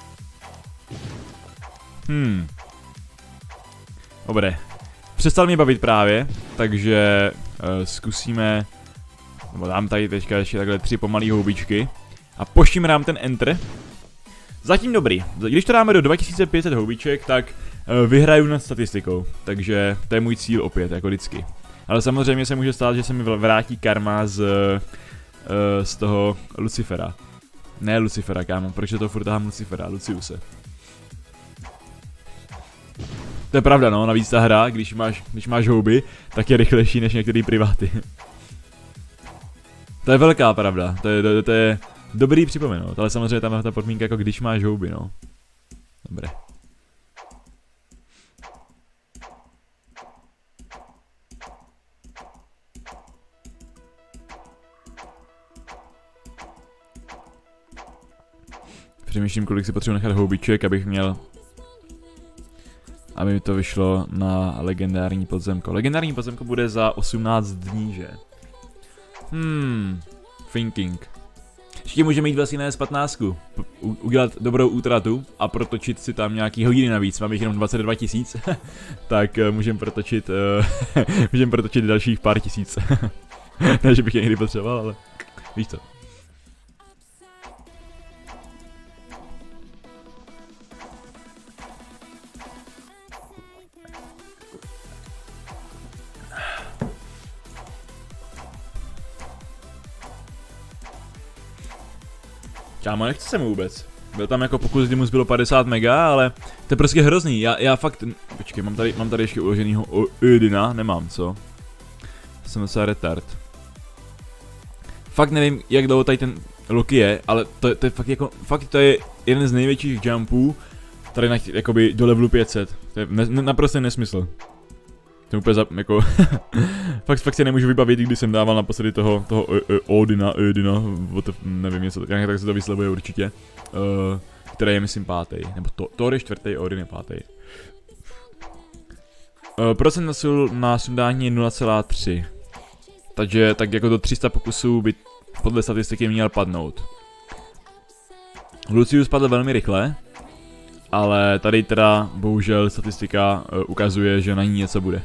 B: Hmm. Dobré. Přestal mě bavit právě, takže uh, zkusíme... Nebo dám tady teďka ještě takhle tři pomalý houbičky. A pošimrám ten enter. Zatím dobrý. Když to dáme do dva tisíce pět set houbiček, tak uh, vyhraju nad statistikou. Takže to je můj cíl opět, jako vždycky. Ale samozřejmě se může stát, že se mi vrátí karma z, uh, z toho Lucifera. Ne Lucifera, kámo, proč je to furt tahám Lucifera, Luciuse. To je pravda, no, navíc ta hra, když máš, když máš houby, tak je rychlejší než některý priváty. To je velká pravda, to je, to, to je dobrý připomenout, ale samozřejmě tam je ta podmínka jako když máš houby, no. Dobré. Přemýšlím, kolik si potřebuji nechat houbiček, abych měl... Aby mi to vyšlo na legendární podzemko. Legendární podzemko bude za osmnáct dní, že? Hmm... Thinking. Ještě můžeme jít vlastně na S patnáct. Udělat dobrou útratu a protočit si tam nějaký hodiny navíc. Mám jich jenom dvacet dva tisíc. Tak uh, můžeme protočit... Uh, můžeme protočit dalších pár tisíc. Ne, že bych je někdy potřeboval, ale... Víš co? Kámo, nechce se mu vůbec. Byl tam jako pokus, kdy mu zbylo padesát mega, ale to je prostě hrozný. Já, já fakt... Počkej, mám tady, mám tady ještě uloženýho Odina, nemám, co? Jsem docela retard. Fakt nevím, jak dlouho tady ten Loki je, ale to, to je fakt jako... Fakt to je jeden z největších jumpů tady na, jakoby do levelu pět set. To je ne, naprosto nesmysl. Jsem úplně za, jako... fakt, fakt se nemůžu vybavit, když jsem dával naposledy toho, toho Odina, Odina, nevím něco, jak tak se to vyslovuje určitě. Uh, který je myslím pátý, nebo to, Thor je čtvrtý, Odin je pátý. Uh, procent na sundání je nula celá tři. Takže tak jako do tři sta pokusů by podle statistiky měl padnout. Lucius padl velmi rychle, ale tady teda bohužel statistika uh, ukazuje, že na ní něco bude.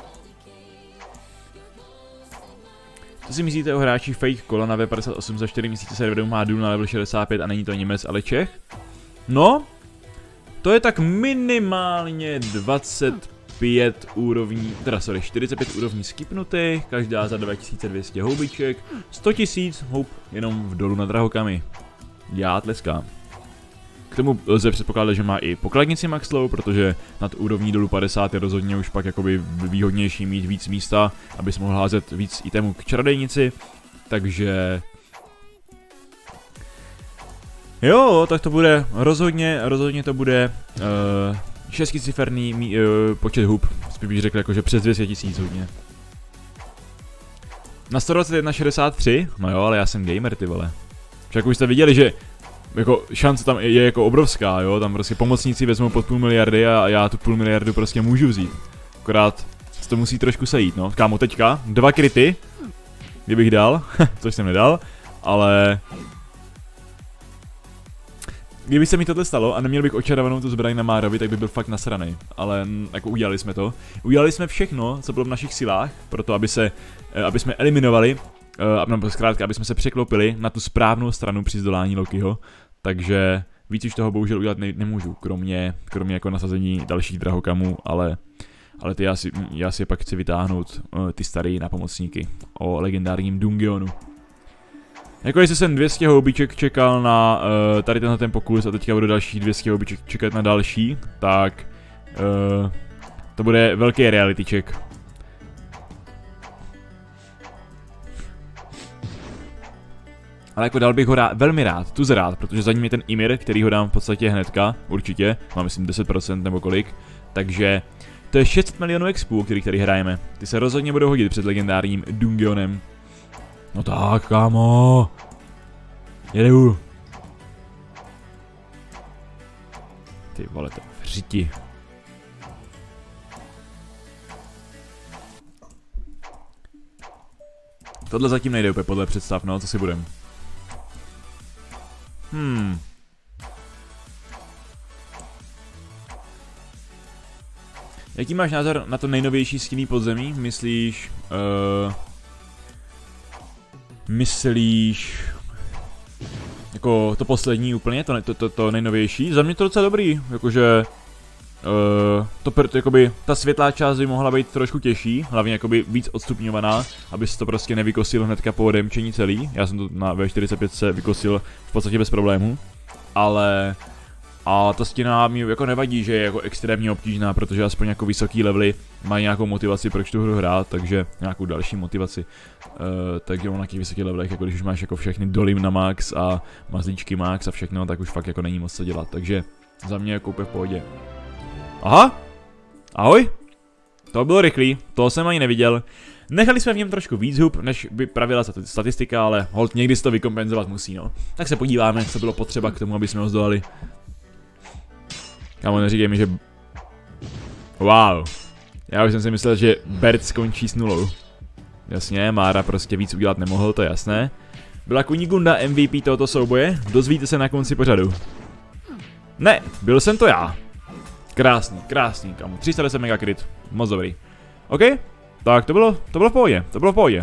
B: Co si myslíte o hráči Fake Kola na V padesát osm za čtyři měsíce serveru má důl na level šedesát pět a není to Němec, ale Čech? No, to je tak minimálně dvacet pět úrovní, teda sorry, čtyřicet pět úrovní skipnutých, každá za dva tisíce dvě stě houbiček, sto tisíc hub jenom v dolu nad drahokami. Já tleskám. K tomu lze předpokládat, že má i pokladnici max low, protože nad úrovní dolů padesát je rozhodně už pak jakoby výhodnější mít víc místa, abys mohl házet víc itemů k čarodejnici, takže... Jo, tak to bude rozhodně, rozhodně to bude uh, šesticiferný uh, počet hub, spíš bych řekl jako, že přes dvě stě tisíc hodně. Na sto dvacet jedna šedesát tři? No jo, ale já jsem gamer, ty vole. Však už jste viděli, že jako šance tam je jako obrovská, jo, tam prostě pomocníci vezmou pod půl miliardy a já tu půl miliardu prostě můžu vzít. Akorát to musí trošku sejít, no. Kámo, teďka dva kryty, kdybych dal, což jsem nedal, ale... Kdyby se mi tohle stalo a neměl bych očarovanou tu zbraň na Márovi, tak by byl fakt nasranej. Ale jako udělali jsme to. Udělali jsme všechno, co bylo v našich silách, proto aby se, aby jsme eliminovali, nebo zkrátka, aby jsme se překlopili na tu správnou stranu při zdolání Lokiho. Takže víc už toho bohužel udělat ne nemůžu, kromě, kromě jako nasazení dalších drahokamů, ale, ale ty já si, já si pak chci vytáhnout ty starý napomocníky o legendárním Dungeonu. Jako jestli jsem dvě stě houbiček čekal na uh, tady tenhle ten pokus a teďka budu dalších dvě stě houbiček čekat na další, tak uh, to bude velký reality check. Ale jako dal bych ho rád, velmi rád, tu rád, protože za ním je ten Ymir, který ho dám v podstatě hnedka, určitě, mám myslím deset procent nebo kolik, takže to je šest set milionů expů, který tady hrajeme. Ty se rozhodně budou hodit před legendárním Dungeonem. No tak, kámo. Jedu. Ty vole, to v řiti. Tohle zatím nejde úplně podle představ, no, co si budem. Hmm. Jaký máš názor na to nejnovější stinný podzemí? Myslíš... Uh, myslíš... Jako to poslední úplně, to, to, to, to nejnovější? Za mě to docela dobrý, jakože... Uh, to, to jakoby, ta světlá část by mohla být trošku těžší, hlavně jakoby víc odstupňovaná, abys to prostě nevykosil hnedka po odemčení celý. Já jsem to na V čtyřicet pět se vykosil v podstatě bez problémů, ale a ta stěna mi jako nevadí, že je jako extrémně obtížná, protože aspoň jako vysoký levely mají nějakou motivaci, proč tu hru hrát, takže nějakou další motivaci. Uh, takže on na těch vysokých levelech, jako když už máš jako všechny doly na max a mazlíčky max a všechno, tak už fakt jako není moc co dělat, takže za mě jako úplně v pohodě. Aha, ahoj, to bylo rychlý, toho jsem ani neviděl. Nechali jsme v něm trošku víc hub, než by pravila statistika, ale hold někdy se to vykompenzovat musí, no. Tak se podíváme, co bylo potřeba k tomu, aby jsme ho zdolali. Kámo, neříkej mi, že... Wow, já už jsem si myslel, že Bert skončí s nulou. Jasně, Mára prostě víc udělat nemohl, to je jasné. Byla Kunigunda M V P tohoto souboje, dozvíte se na konci pořadu. Ne, byl jsem to já. Krásný, krásný, kámo, tři sta deset megakrit, moc dobrý. OK, tak to bylo, to bylo v pohodě, to bylo v pohodě.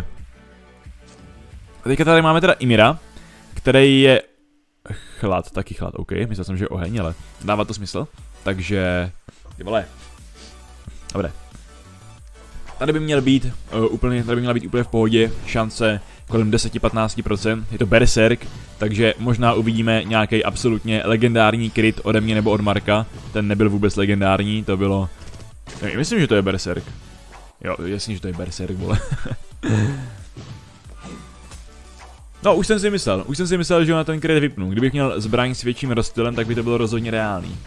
B: A teďka tady máme teda Ymira, který je chlad, taky chlad, OK, myslel jsem, že je oheň, ale dává to smysl, takže, ty vole, dobré. Tady by měl být uh, úplně, tady by měla být úplně v pohodě, šance kolem deset až patnáct procent, je to Berserk, takže možná uvidíme nějaký absolutně legendární crit ode mě nebo od Marka, ten nebyl vůbec legendární, to bylo, nevím, myslím, že to je Berserk. Jo, jasně, že to je Berserk, vole. No, už jsem si myslel, už jsem si myslel, že ho na ten crit vypnu, kdybych měl zbraň s větším rozstylem, tak by to bylo rozhodně reálný.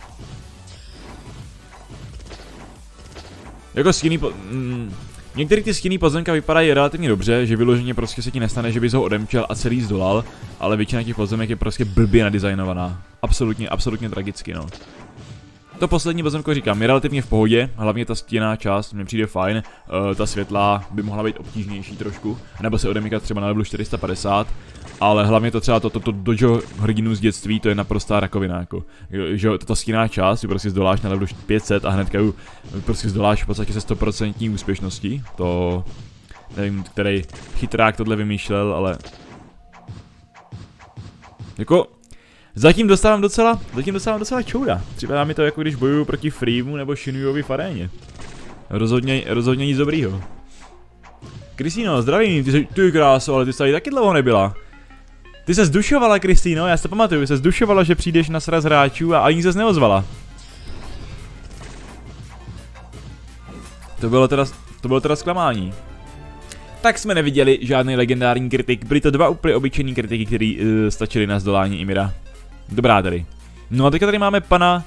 B: Jako skinny po... Mm, některé ty skinny pozemka vypadají relativně dobře, že vyloženě prostě se ti nestane, že bys ho odemčel a celý zdolal, ale většina těch pozemek je prostě blbě nadizajnovaná. Absolutně, absolutně tragicky, no. To poslední pozemko říkám, je relativně v pohodě, hlavně ta stěná část mi přijde fajn, uh, ta světla by mohla být obtížnější trošku, nebo se odemykat třeba na levelu čtyři sta padesát, ale hlavně to třeba toto to, to dojo hrdinu z dětství, to je naprostá rakovina, jako, že ta stěná část, ty prostě zdoláš na levelu pět set a hnedka ju prostě zdoláš v podstatě se sto procent úspěšností, to nevím, který chytrák tohle vymýšlel, ale jako... Zatím dostávám docela, zatím dostávám docela čouda. Připadá mi to jako když bojuju proti Freemu nebo Shinuyovi v aréně. Rozhodně, rozhodně nic dobrýho. Kristýno, zdravím, ty jsi, ty kráso, ale ty jsi tady taky dlouho nebyla. Ty se zdušovala, Kristýno, já si to pamatuju, se zdušovala, že přijdeš na sraz hráčů a ani ses neozvala. To bylo teda, to bylo teda zklamání. Tak jsme neviděli žádný legendární kritik, byly to dva úplně obyčejní kritiky, který uh, stačily na zdolání Ymira. Dobrá tady. No a teďka tady máme pana...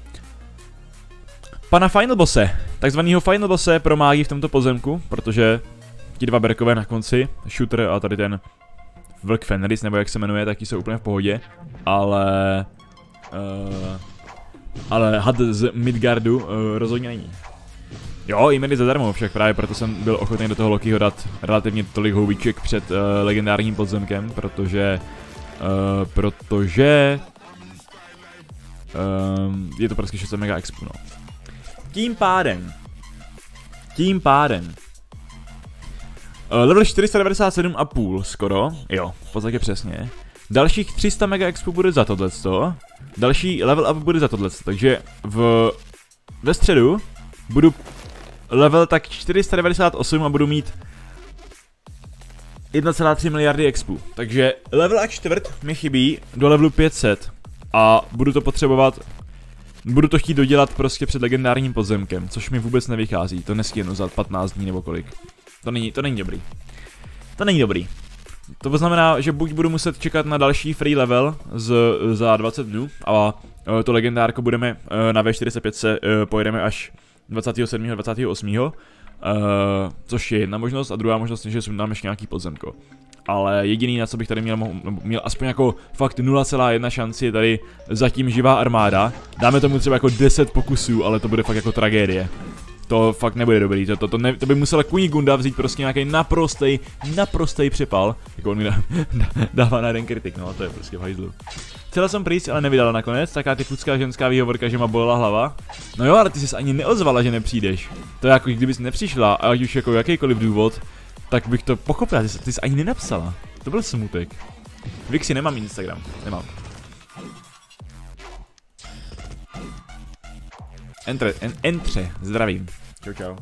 B: Pana Final Bosse, takzvanýho Final Bosse pro mágy v tomto pozemku, protože ti dva berkové na konci, Shooter a tady ten Vlk Fenris, nebo jak se jmenuje, taky jsou úplně v pohodě, ale... Uh, ale had z Midgardu uh, rozhodně není. Jo, Ymir je zadarmo, však právě proto jsem byl ochotný do toho Lokiho dát relativně tolik houbiček před uh, legendárním podzemkem, protože... Uh, protože... Um, je to prostě šest mega expu, no. Tím pádem. Tím pádem. Uh, level čtyři sta devadesát sedm a půl skoro. Jo, v podstatě přesně. Dalších tři sta mega expu bude za tohleto. Další level up bude za tohleto. Takže v, ve středu budu level tak čtyři sta devadesát osm a budu mít jedna celá tři miliardy expu. Takže level a čtvrt mi chybí do levelu pět set. A budu to potřebovat, budu to chtít dodělat prostě před legendárním podzemkem, což mi vůbec nevychází, to nestihnu za patnáct dní nebo kolik. To není, to není dobrý. To není dobrý. To znamená, že buď budu muset čekat na další free level z, za dvacet dnů a to legendárko budeme na V čtyřicet pět se pojedeme až dvacátého sedmého dvacátého osmého Uh, což je jedna možnost a druhá možnost je, že sundám ještě nějaký podzemko. Ale jediný, na co bych tady měl, měl aspoň jako fakt nula celá jedna šanci, je tady zatím živá armáda. Dáme tomu třeba jako deset pokusů, ale to bude fakt jako tragédie. To fakt nebude dobrý, to, to, to, ne, to by musela Kunigunda vzít prostě nějaký naprostej, naprostej přepal. Jako on mi dá, dá, dává na jeden kritik, no a to je prostě v hajzlu. Chtěla jsem přijít, ale nevydala nakonec, taká ty fucká ženská výhovorka, že má bolela hlava. No jo, ale ty jsi ani neozvala, že nepřijdeš. To je jako kdybys nepřišla, a ať už jako jakýkoliv důvod, tak bych to pochopila, ty jsi, ty jsi ani nenapsala. To byl smutek. Vixi, nemám Instagram, nemám. Entre, en, entre, zdravím. Čau, čau.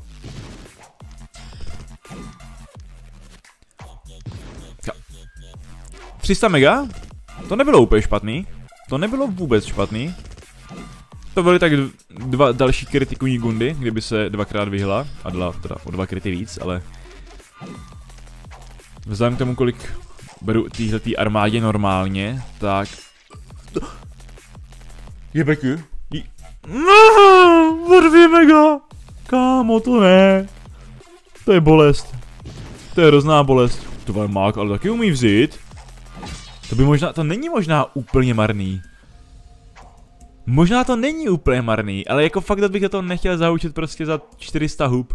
B: tři sta mega? To nebylo úplně špatný. To nebylo vůbec špatný. To byly tak dva další kryty Kunigundy, kdyby se dvakrát vyhla. A dala teda o dva kryty víc, ale... Vzhledem k tomu, kolik beru týhletý armádě normálně, tak... Je beky? No, o dvě mega! Kámo, to ne. To je bolest. To je hrozná bolest. To je mák, ale taky umí vzít. To by možná, to není možná úplně marný. Možná to není úplně marný, ale jako fakt bych to nechtěl zaučit prostě za čtyři sta hub.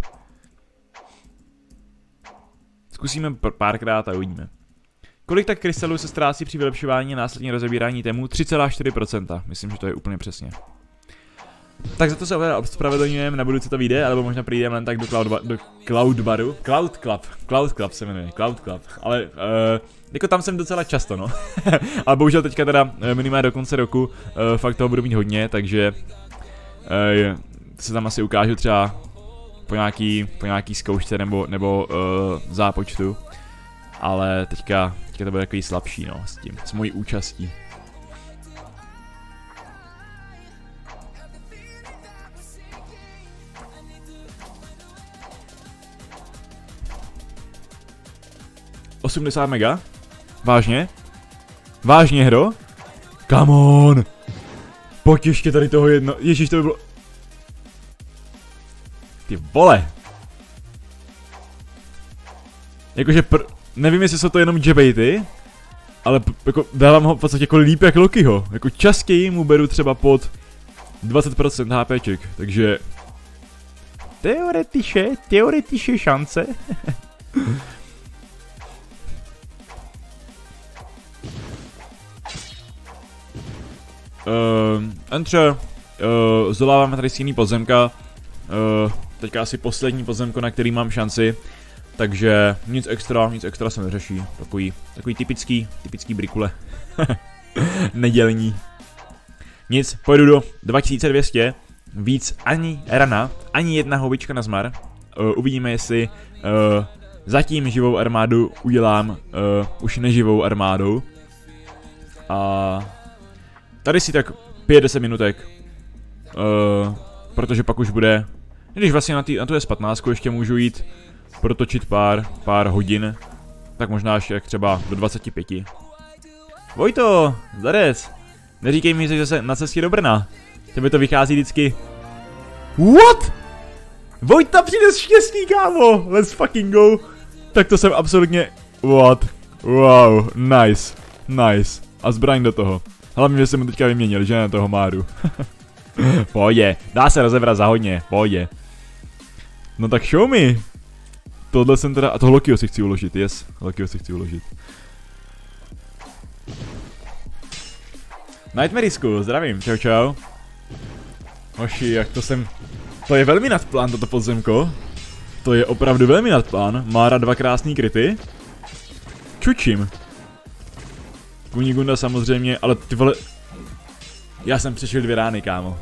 B: Zkusíme párkrát a uvidíme. Kolik tak krystalů se ztrácí při vylepšování a následně rozebírání tému? tři celá čtyři procenta. Myslím, že to je úplně přesně. Tak za to se ospravedlňujeme, na budoucí to vyjde, alebo možná přijdeme len tak do, cloud do Cloudbaru. Cloud Club, Cloud Club se jmenuje, Cloud Club, ale uh, jako tam jsem docela často, no. Ale bohužel teďka teda minimálně do konce roku uh, fakt toho budu mít hodně, takže uh, se tam asi ukážu třeba po nějaký, po nějaký zkoušce nebo, nebo uh, zápočtu. Ale teďka, teďka to bude takový slabší, no, s tím, s mojí účastí. osmdesát mega? Vážně? Vážně, hro? Come on! Pojď ještě tady toho jedno, ježiš, to by bylo... Ty vole! Jakože pr... Nevím, jestli jsou to jenom jabaity, ale jako dávám ho v podstatě jako líp jak Lokiho. Jako častěji mu beru třeba pod dvacet procent HPček, takže... Teoretiše, teoretiše šance. Uh, Entře, uh, zdoláváme tady stejný podzemka, uh, teďka asi poslední podzemko, na který mám šanci, takže nic extra, nic extra se neřeší, takový, takový typický, typický brikule, nedělní. Nic, pojedu do dva tisíce dvě stě, víc ani rana, ani jedna houbička na zmar, uh, uvidíme jestli uh, zatím živou armádu udělám uh, už neživou armádou. A tady si tak pět deset minutek. Uh, protože pak už bude, když vlastně na, tý, na tu S patnáct ještě můžu jít protočit pár, pár hodin, tak možná až jak třeba do dvaceti pěti. Vojto, zdarec, neříkej mi, že jsi zase na cestě do Brna. Těmi to vychází vždycky. What? Vojta přijde z štěstí, kámo, let's fucking go. Tak to jsem absolutně, what? Wow, nice, nice. A zbraň do toho. Hlavně, že jsem mu teďka vyměnil, že na toho Máru. Pohodě, dá se rozebrat za hodně, pohodě. No tak show me. Tohle jsem teda, a toho Lokiho si chci uložit, yes, Lokiho si chci uložit. Nightmare School, zdravím, čau čau. Hoši, jak to jsem, to je velmi nadplán toto podzemko. To je opravdu velmi nadplán, Mára dva krásný kryty. Čučím. Kunigunda samozřejmě, ale ty vole... Já jsem přešel dvě rány, kámo.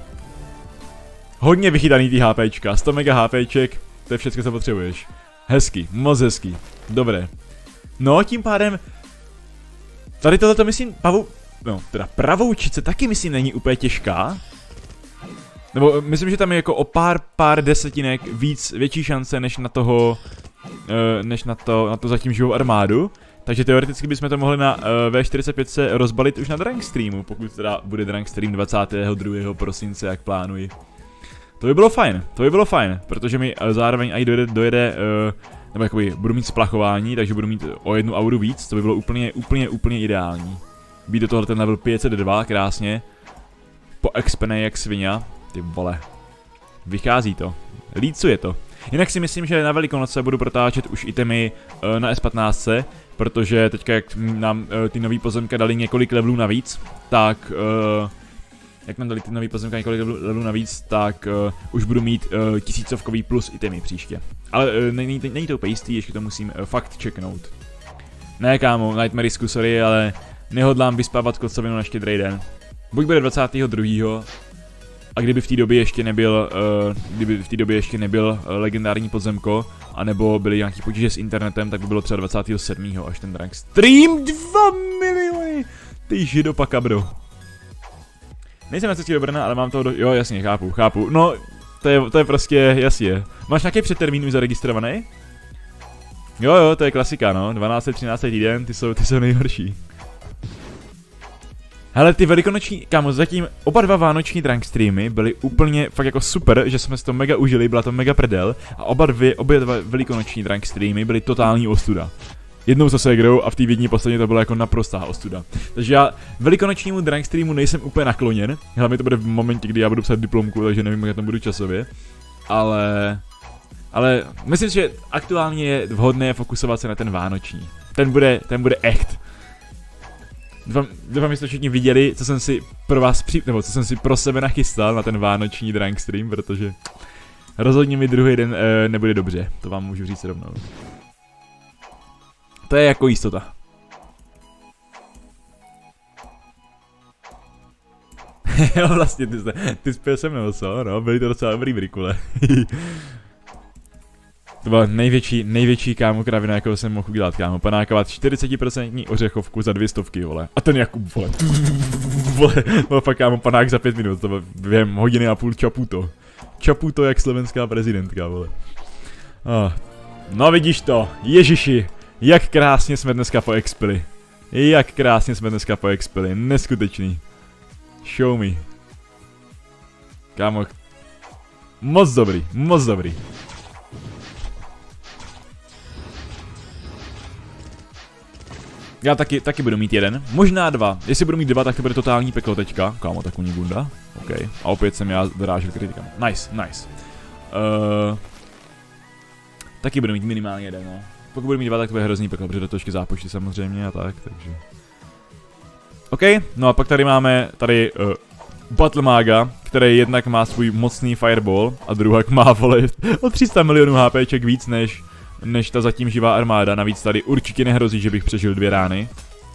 B: Hodně vychytaný ty HPčka, sto mega HPček, to je všechno, co potřebuješ. Hezký, moc hezký, dobré. No, tím pádem... Tady tohleto myslím, pavou... No, teda pravoučice taky myslím není úplně těžká. Nebo myslím, že tam je jako o pár, pár desetinek víc, větší šance než na toho... Uh, než na to, na to zatím živou armádu. Takže teoreticky bychom to mohli na uh, V čtyřicet pět se rozbalit už na Drunk Streamu, pokud teda bude Drunk Stream dvacátého druhého prosince, jak plánuji. To by bylo fajn, to by bylo fajn, protože mi uh, zároveň i dojede, dojede uh, nebo jakoby budu mít splachování, takže budu mít o jednu auru víc, to by bylo úplně, úplně, úplně ideální. Být do tohle ten level pět set dva, krásně. Po expene jak svině, ty vole. Vychází to, lícuje to. Jinak si myslím, že na Velikonoce budu protáčet už itemy uh, na S patnáct, protože teďka jak nám uh, ty nový pozemka dali několik levelů navíc, tak uh, jak nám dali ty nový pozemka několik levelů navíc, tak uh, už budu mít uh, tisícovkový plus itemy příště. Ale uh, není, není to úplně jistý, ještě to musím uh, fakt checknout. Ne kámo, Nightmare School, sorry, ale nehodlám vyspávat kocovinu na Štědrý den. Buď bude dvacátého druhého A kdyby v té době ještě nebyl, uh, kdyby v té době ještě nebyl uh, legendární podzemko, anebo byly nějaký potíže s internetem, tak by bylo třeba dvacátého sedmého až ten Drunk Stream. dva miliony! Ty židopaka, bro. Nejsem na cestě do Brna, ale mám toho do... Jo, jasně, chápu, chápu. No, to je, to je prostě, jasně. Máš nějaký předtermín už zaregistrovaný? Jo, jo, to je klasika, no. dvanáctý třináctý týden, ty jsou, ty jsou nejhorší. Hele, ty velikonoční, kámo, zatím oba dva vánoční Drunk Streamy byly úplně fakt jako super, že jsme si to mega užili, byla to mega prdel. A oba dvě, obě dva velikonoční Drunk Streamy byly totální ostuda. Jednou se Segrou a v té Vídni posledně to byla jako naprostá ostuda. Takže já velikonočnímu Drunk Streamu nejsem úplně nakloněn. Hlavně to bude v momentě, kdy já budu psát diplomku, takže nevím, jak tam budu časově. Ale... Ale myslím si, že aktuálně je vhodné fokusovat se na ten vánoční. Ten bude, ten bude echt. Doufám, že jste všichni viděli, co jsem si pro vás při... nebo co jsem si pro sebe nachystal na ten vánoční Drunk Stream, protože rozhodně mi druhý den e, nebude dobře, to vám můžu říct rovnou. To je jako jistota. Jo, vlastně, ty, jste, ty spěl se mnou, co? No, byly to docela dobrý brikule. To byla největší, největší kámo kravina, jakou jsem mohl udělat, kámo. Panákovat čtyřicet procent ořechovku za dvě stovky, vole. A ten Jakub, vole. Vole, vole, fakt kámo, panák za pět minut, to bylo během hodiny a půl čaputo. Čaputo jak slovenská prezidentka, vole. Oh. No vidíš to, ježiši, jak krásně jsme dneska poexpili. Jak krásně jsme dneska poexpili, neskutečný. Show me. Kámo. Moc dobrý, moc dobrý. Já taky, taky budu mít jeden, možná dva. Jestli budu mít dva, tak to bude totální peklo teďka. Kámo, tak Kunigunda. OK. A opět jsem já dorážel kritikám. Nice, nice. Uh, taky budu mít minimálně jeden, no. Pokud budu mít dva, tak to bude hrozný peklo, protože do točky zápočty samozřejmě a tak, takže... OK, no a pak tady máme tady uh, Battle Maga, který jednak má svůj mocný fireball a druhak má, vole, o tři sta milionů HPček víc než... než ta zatím živá armáda, navíc tady určitě nehrozí, že bych přežil dvě rány.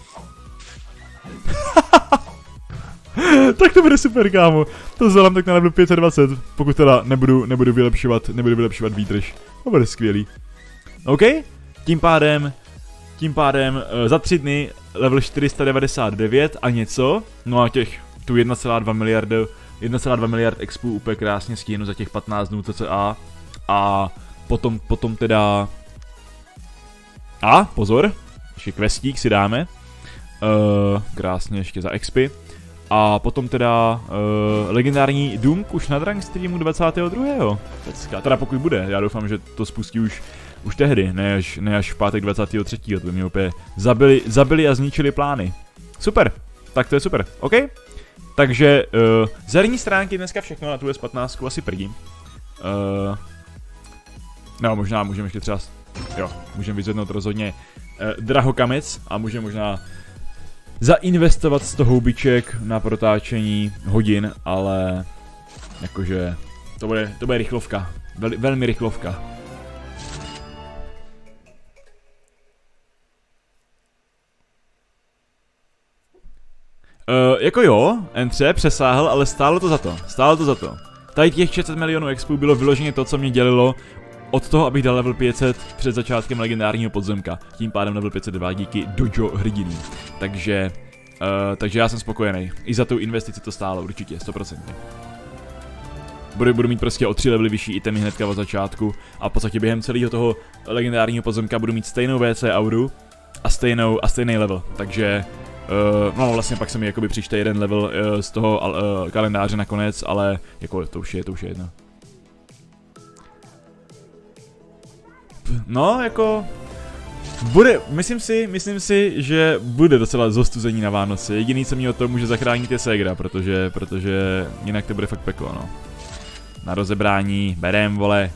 B: Tak to bude super, kámo. To zvolám tak na level pět set dvacet, pokud teda nebudu, nebudu vylepšovat, nebudu vylepšovat výdrž. To bude skvělý. OK, tím pádem, tím pádem uh, za tři dny level čtyři sta devadesát devět a něco, no a těch tu jedna celá dva miliardy, jedna celá dva miliard expů úplně krásně stíhnu za těch patnáct dnů cca a potom, potom teda a pozor, ještě questík si dáme, uh, krásně ještě za expy a potom teda uh, legendární Doom už na rank streamu dvacátého druhého Pecka, teda pokud bude, já doufám, že to spustí už Už tehdy, ne až, ne až v pátek dvacátého třetího To by mě úplně zabili, zabili a zničili plány. Super, tak to je super, OK? Takže uh, z herní stránky dneska všechno, na tu S patnáct asi prdím. Uh, no, možná můžeme ještě třeba, jo, můžeme vyzvednout rozhodně uh, drahokamec a můžeme možná zainvestovat sto houbiček na protáčení hodin, ale jakože to bude, to bude rychlovka, Vel, velmi rychlovka. Uh, jako jo, N tři přesáhl, ale stálo to za to, stálo to za to. Tady těch šest set milionů expů bylo vyloženě to, co mě dělilo od toho, abych dal level pět set před začátkem legendárního podzemka. Tím pádem level pět set dva díky Dojo hrdinů. Takže, uh, takže já jsem spokojený. I za tou investici to stálo, určitě, sto procent. Budu, budu mít prostě o tři levely vyšší itemy hnedka od začátku a v podstatě během celého toho legendárního podzemka budu mít stejnou V C auru a stejnou a stejný level, takže Uh, no vlastně pak se mi jakoby přičte jeden level uh, z toho uh, kalendáře nakonec, ale jako to už je, to už je jedno. No jako bude, myslím si, myslím si, že bude docela zostuzení na Vánoce. Jediný, co mě od toho může zachránit, je Segra, protože, protože jinak to bude fakt peklo, no. Na rozebrání, berem, vole.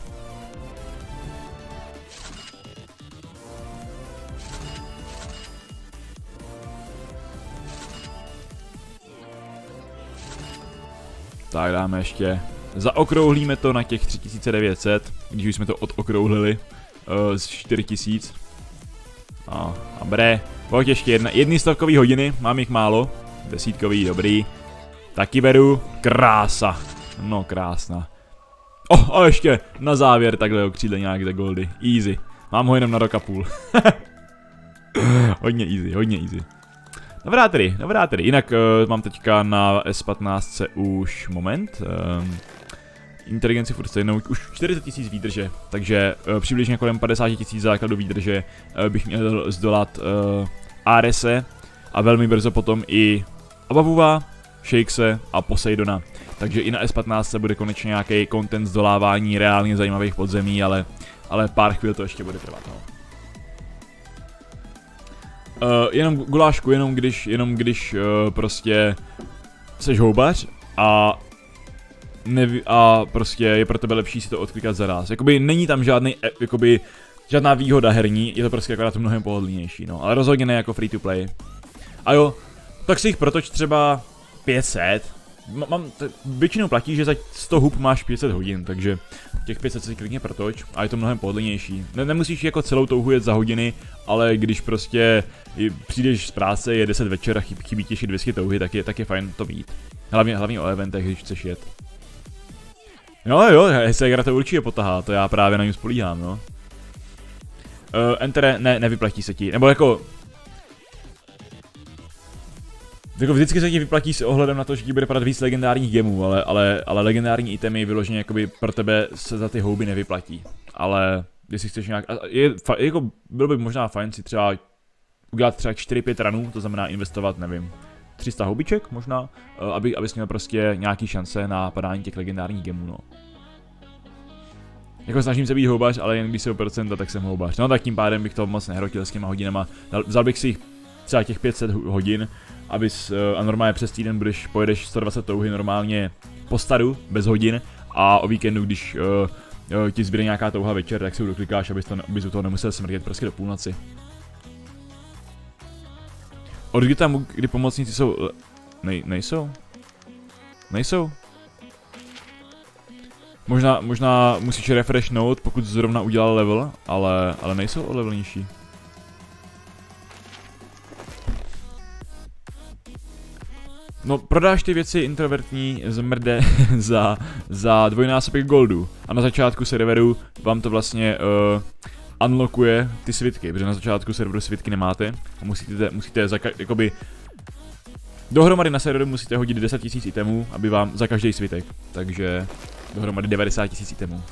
B: Tak dáme ještě, zaokrouhlíme to na těch tři tisíce devět set, když už jsme to odokrouhlili uh, z čtyři tisíce. A, a bre, pojď ještě jedna, jedny stovkový hodiny, mám jich málo, desítkový, dobrý. Taky beru, krása, no krásná. Oh, a ještě na závěr takhle okřídle nějak za goldy, easy, mám ho jenom na rok a půl. Hodně easy, hodně easy. Dobrá tedy, dobrá tedy, jinak uh, mám teďka na S patnáct už moment, um, inteligenci furt stejnou, už čtyřicet tisíc výdrže, takže uh, přibližně kolem padesát tisíc základů výdrže uh, bych měl zdolat uh, Arese a velmi brzo potom i Abavuva, Shakese a Poseidona, takže i na S patnáct bude konečně nějaký content zdolávání reálně zajímavých podzemí, ale, ale pár chvíl to ještě bude trvat, no. Uh, jenom gulášku, jenom když, jenom když uh, prostě seš houbař a, neví, a prostě je pro tebe lepší si to odklikat zaraz. Jakoby není tam žádný, jakoby, žádná výhoda herní, je to prostě akorát mnohem pohodlnější, no. Ale rozhodně ne jako free to play. A jo, tak si jich protoč třeba pět set. Mám, většinou platí, že za sto hub máš pět set hodin, takže těch pět set si klidně protoč a je to mnohem pohodlnější. Ne, nemusíš jako celou touhu jet za hodiny, ale když prostě přijdeš z práce, je deset večer a chybí, chybí ti ještě dvě stě touhy, tak je, tak je fajn to mít. Hlavně, hlavně o eventech, když chceš jet. No jo, Segra to určitě potahá, to já právě na něm spolíhám, no. Uh, Enter, ne, nevyplatí se ti, nebo jako... Jako vždycky se ti vyplatí s ohledem na to, že ti bude padat víc legendárních gemů, ale, ale, ale legendární itemy vyloženě jakoby pro tebe se za ty houby nevyplatí. Ale jestli chceš nějak, je, jako bylo by možná fajn si třeba udělat třeba čtyři pět ranů, to znamená investovat, nevím, tři sta houbiček možná, aby, abys měl prostě nějaký šance na padání těch legendárních gemů, no. Jako snažím se být houbař, ale jen když jsou procenta, tak jsem houbař. No tak tím pádem bych to moc nehrotil s těma hodinama, vzal bych si jich třeba těch pět set hodin, abys, a normálně přes týden budeš, pojedeš sto dvacet touhy normálně po staru, bez hodin, a o víkendu, když uh, uh, ti zbyde nějaká touha večer, tak si ho doklikáš, abys, to, abys u toho nemusel smrdět prostě do půlnoci. Od kdy tam, kdy pomocníci jsou, nej, nejsou? Nejsou? Možná, možná musíš refreshnout, pokud zrovna udělal level, ale, ale nejsou o level nižší. No, prodáš ty věci introvertní zmrde za, za dvojnásobek goldu. A na začátku serveru vám to vlastně uh, unlockuje ty svitky, protože na začátku serveru svitky nemáte a musíte, musíte za, jakoby, dohromady na serveru musíte hodit deset tisíc itemů, aby vám za každý svitek, takže dohromady devadesát tisíc itemů.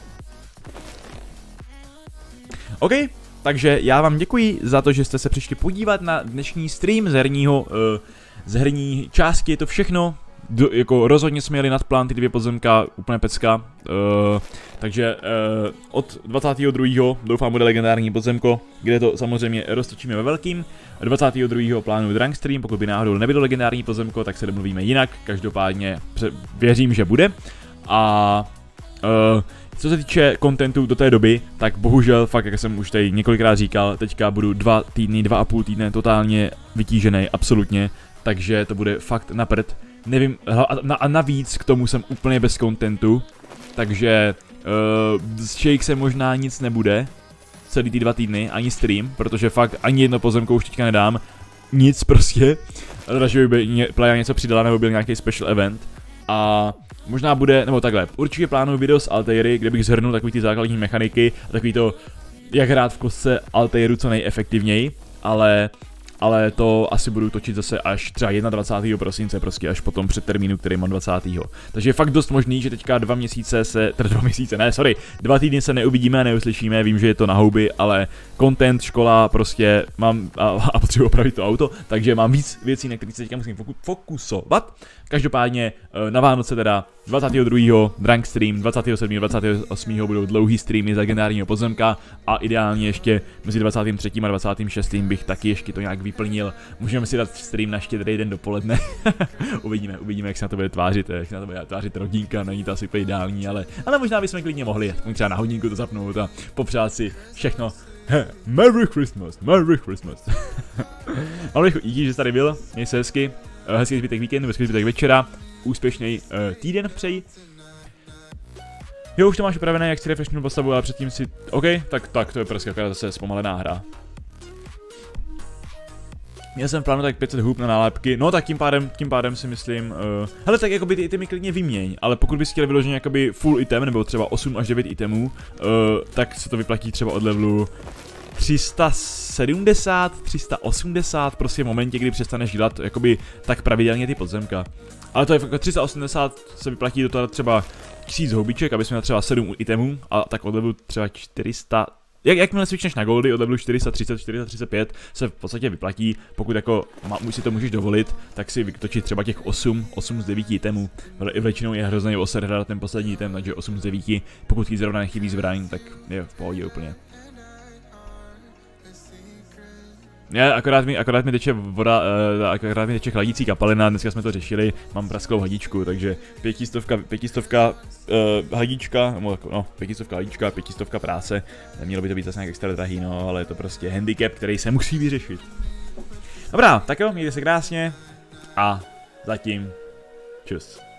B: OK, takže já vám děkuji za to, že jste se přišli podívat na dnešní stream z herního, uh, z herní části, je to všechno. Do, jako rozhodně jsme jeli nad plán, ty dvě podzemka, úplně pecka, uh, takže uh, od dvacátého druhého doufám bude legendární podzemko, kde to samozřejmě roztočíme ve velkým. dvacátého druhého plánuju Drunk Stream, pokud by náhodou nebylo legendární podzemko, tak se domluvíme jinak, každopádně věřím, že bude. A uh, co se týče kontentu do té doby, tak bohužel fakt, jak jsem už tady několikrát říkal, teďka budu dva týdny, dva a půl týdne totálně vytížený, absolutně, takže to bude fakt na prd. Nevím, a navíc k tomu jsem úplně bez kontentu, takže uh, s Shakesem možná nic nebude celý ty dva týdny, ani stream, protože fakt ani jedno pozemko už teďka nedám, nic prostě, takže by Playa něco přidala nebo byl nějaký special event a možná bude, nebo takhle, určitě plánuju video z Altairy, kde bych zhrnul takový ty základní mechaniky a takový to, jak hrát v kostce Altairu co nejefektivněji, ale... Ale to asi budu točit zase až třeba dvacátého prvního prosince, prostě až po tom předtermínu, který mám dvacátého Takže je fakt dost možný, že teďka dva měsíce se, teda dva měsíce, ne, sorry, dva týdny se neuvidíme a neuslyšíme, vím, že je to na houby, ale content, škola, prostě mám a, a potřebuji opravit to auto, takže mám víc věcí, na kterých se teďka musím fokusovat. Každopádně na Vánoce teda dvacátého druhého Drunk Stream, dvacátého sedmého dvacátého osmého budou dlouhý streamy z legendárního podzemka a ideálně ještě mezi dvacátým třetím a dvacátým šestým bych taky ještě to nějak vyplnil. Můžeme si dát stream na štědrý den dopoledne. uvidíme, uvidíme, jak se na to bude tvářit, jak se na to bude tvářit rodinka, není to asi úplně ideální, ale, ale možná bychom klidně mohli, třeba na hodinku to zapnout a popřát si všechno. Merry Christmas, Merry Christmas. Ale díky, že jsi tady byl, měj se hezky, hezký zbytek víkendu, hezký zbytek večera, úspěšný uh, týden přeji. Jo, už to máš upravené, jak si refreshnu postavu, ale předtím si... OK, tak, tak, to je prostě taková zase zpomalená hra. Měl jsem v plánu tak pět set hub na nálepky, no tak tím pádem, tím pádem si myslím, uh, hele tak jakoby ty itemy klidně vyměň, ale pokud bys chtěl vyloženě jakoby full item, nebo třeba osm až devět itemů, uh, tak se to vyplatí třeba od levelu tři sta sedmdesát, tři sta osmdesát, prostě v momentě, kdy přestaneš dělat jakoby tak pravidelně ty podzemka. Ale to je jako tři sta osmdesát se vyplatí do toho třeba tisíc houbiček, abys měl třeba sedm itemů a tak od levelu třeba čtyři sta. Jak, jakmile switchneš na goldy od levelu čtyři sta třicet, čtyři sta třicet pět se v podstatě vyplatí, pokud jako má, si to můžeš dovolit, tak si vytočit třeba těch osm, osm z devíti itemů. Většinou je hrozný oser hrát ten poslední item, takže osm z devíti, pokud ti zrovna nechybí zbraň, tak je v pohodě úplně. Ne, akorát mi, akorát mi teče voda, uh, akorát mi teče chladící kapalina, dneska jsme to řešili, mám prasklou hadičku, takže pětistovka, pětistovka uh, hadička, no, pětistovka hadička, pětistovka práce, nemělo by to být zase nějak extra drahý, no, ale je to prostě handicap, který se musí vyřešit. Dobrá, tak jo, mějte se krásně a zatím čus.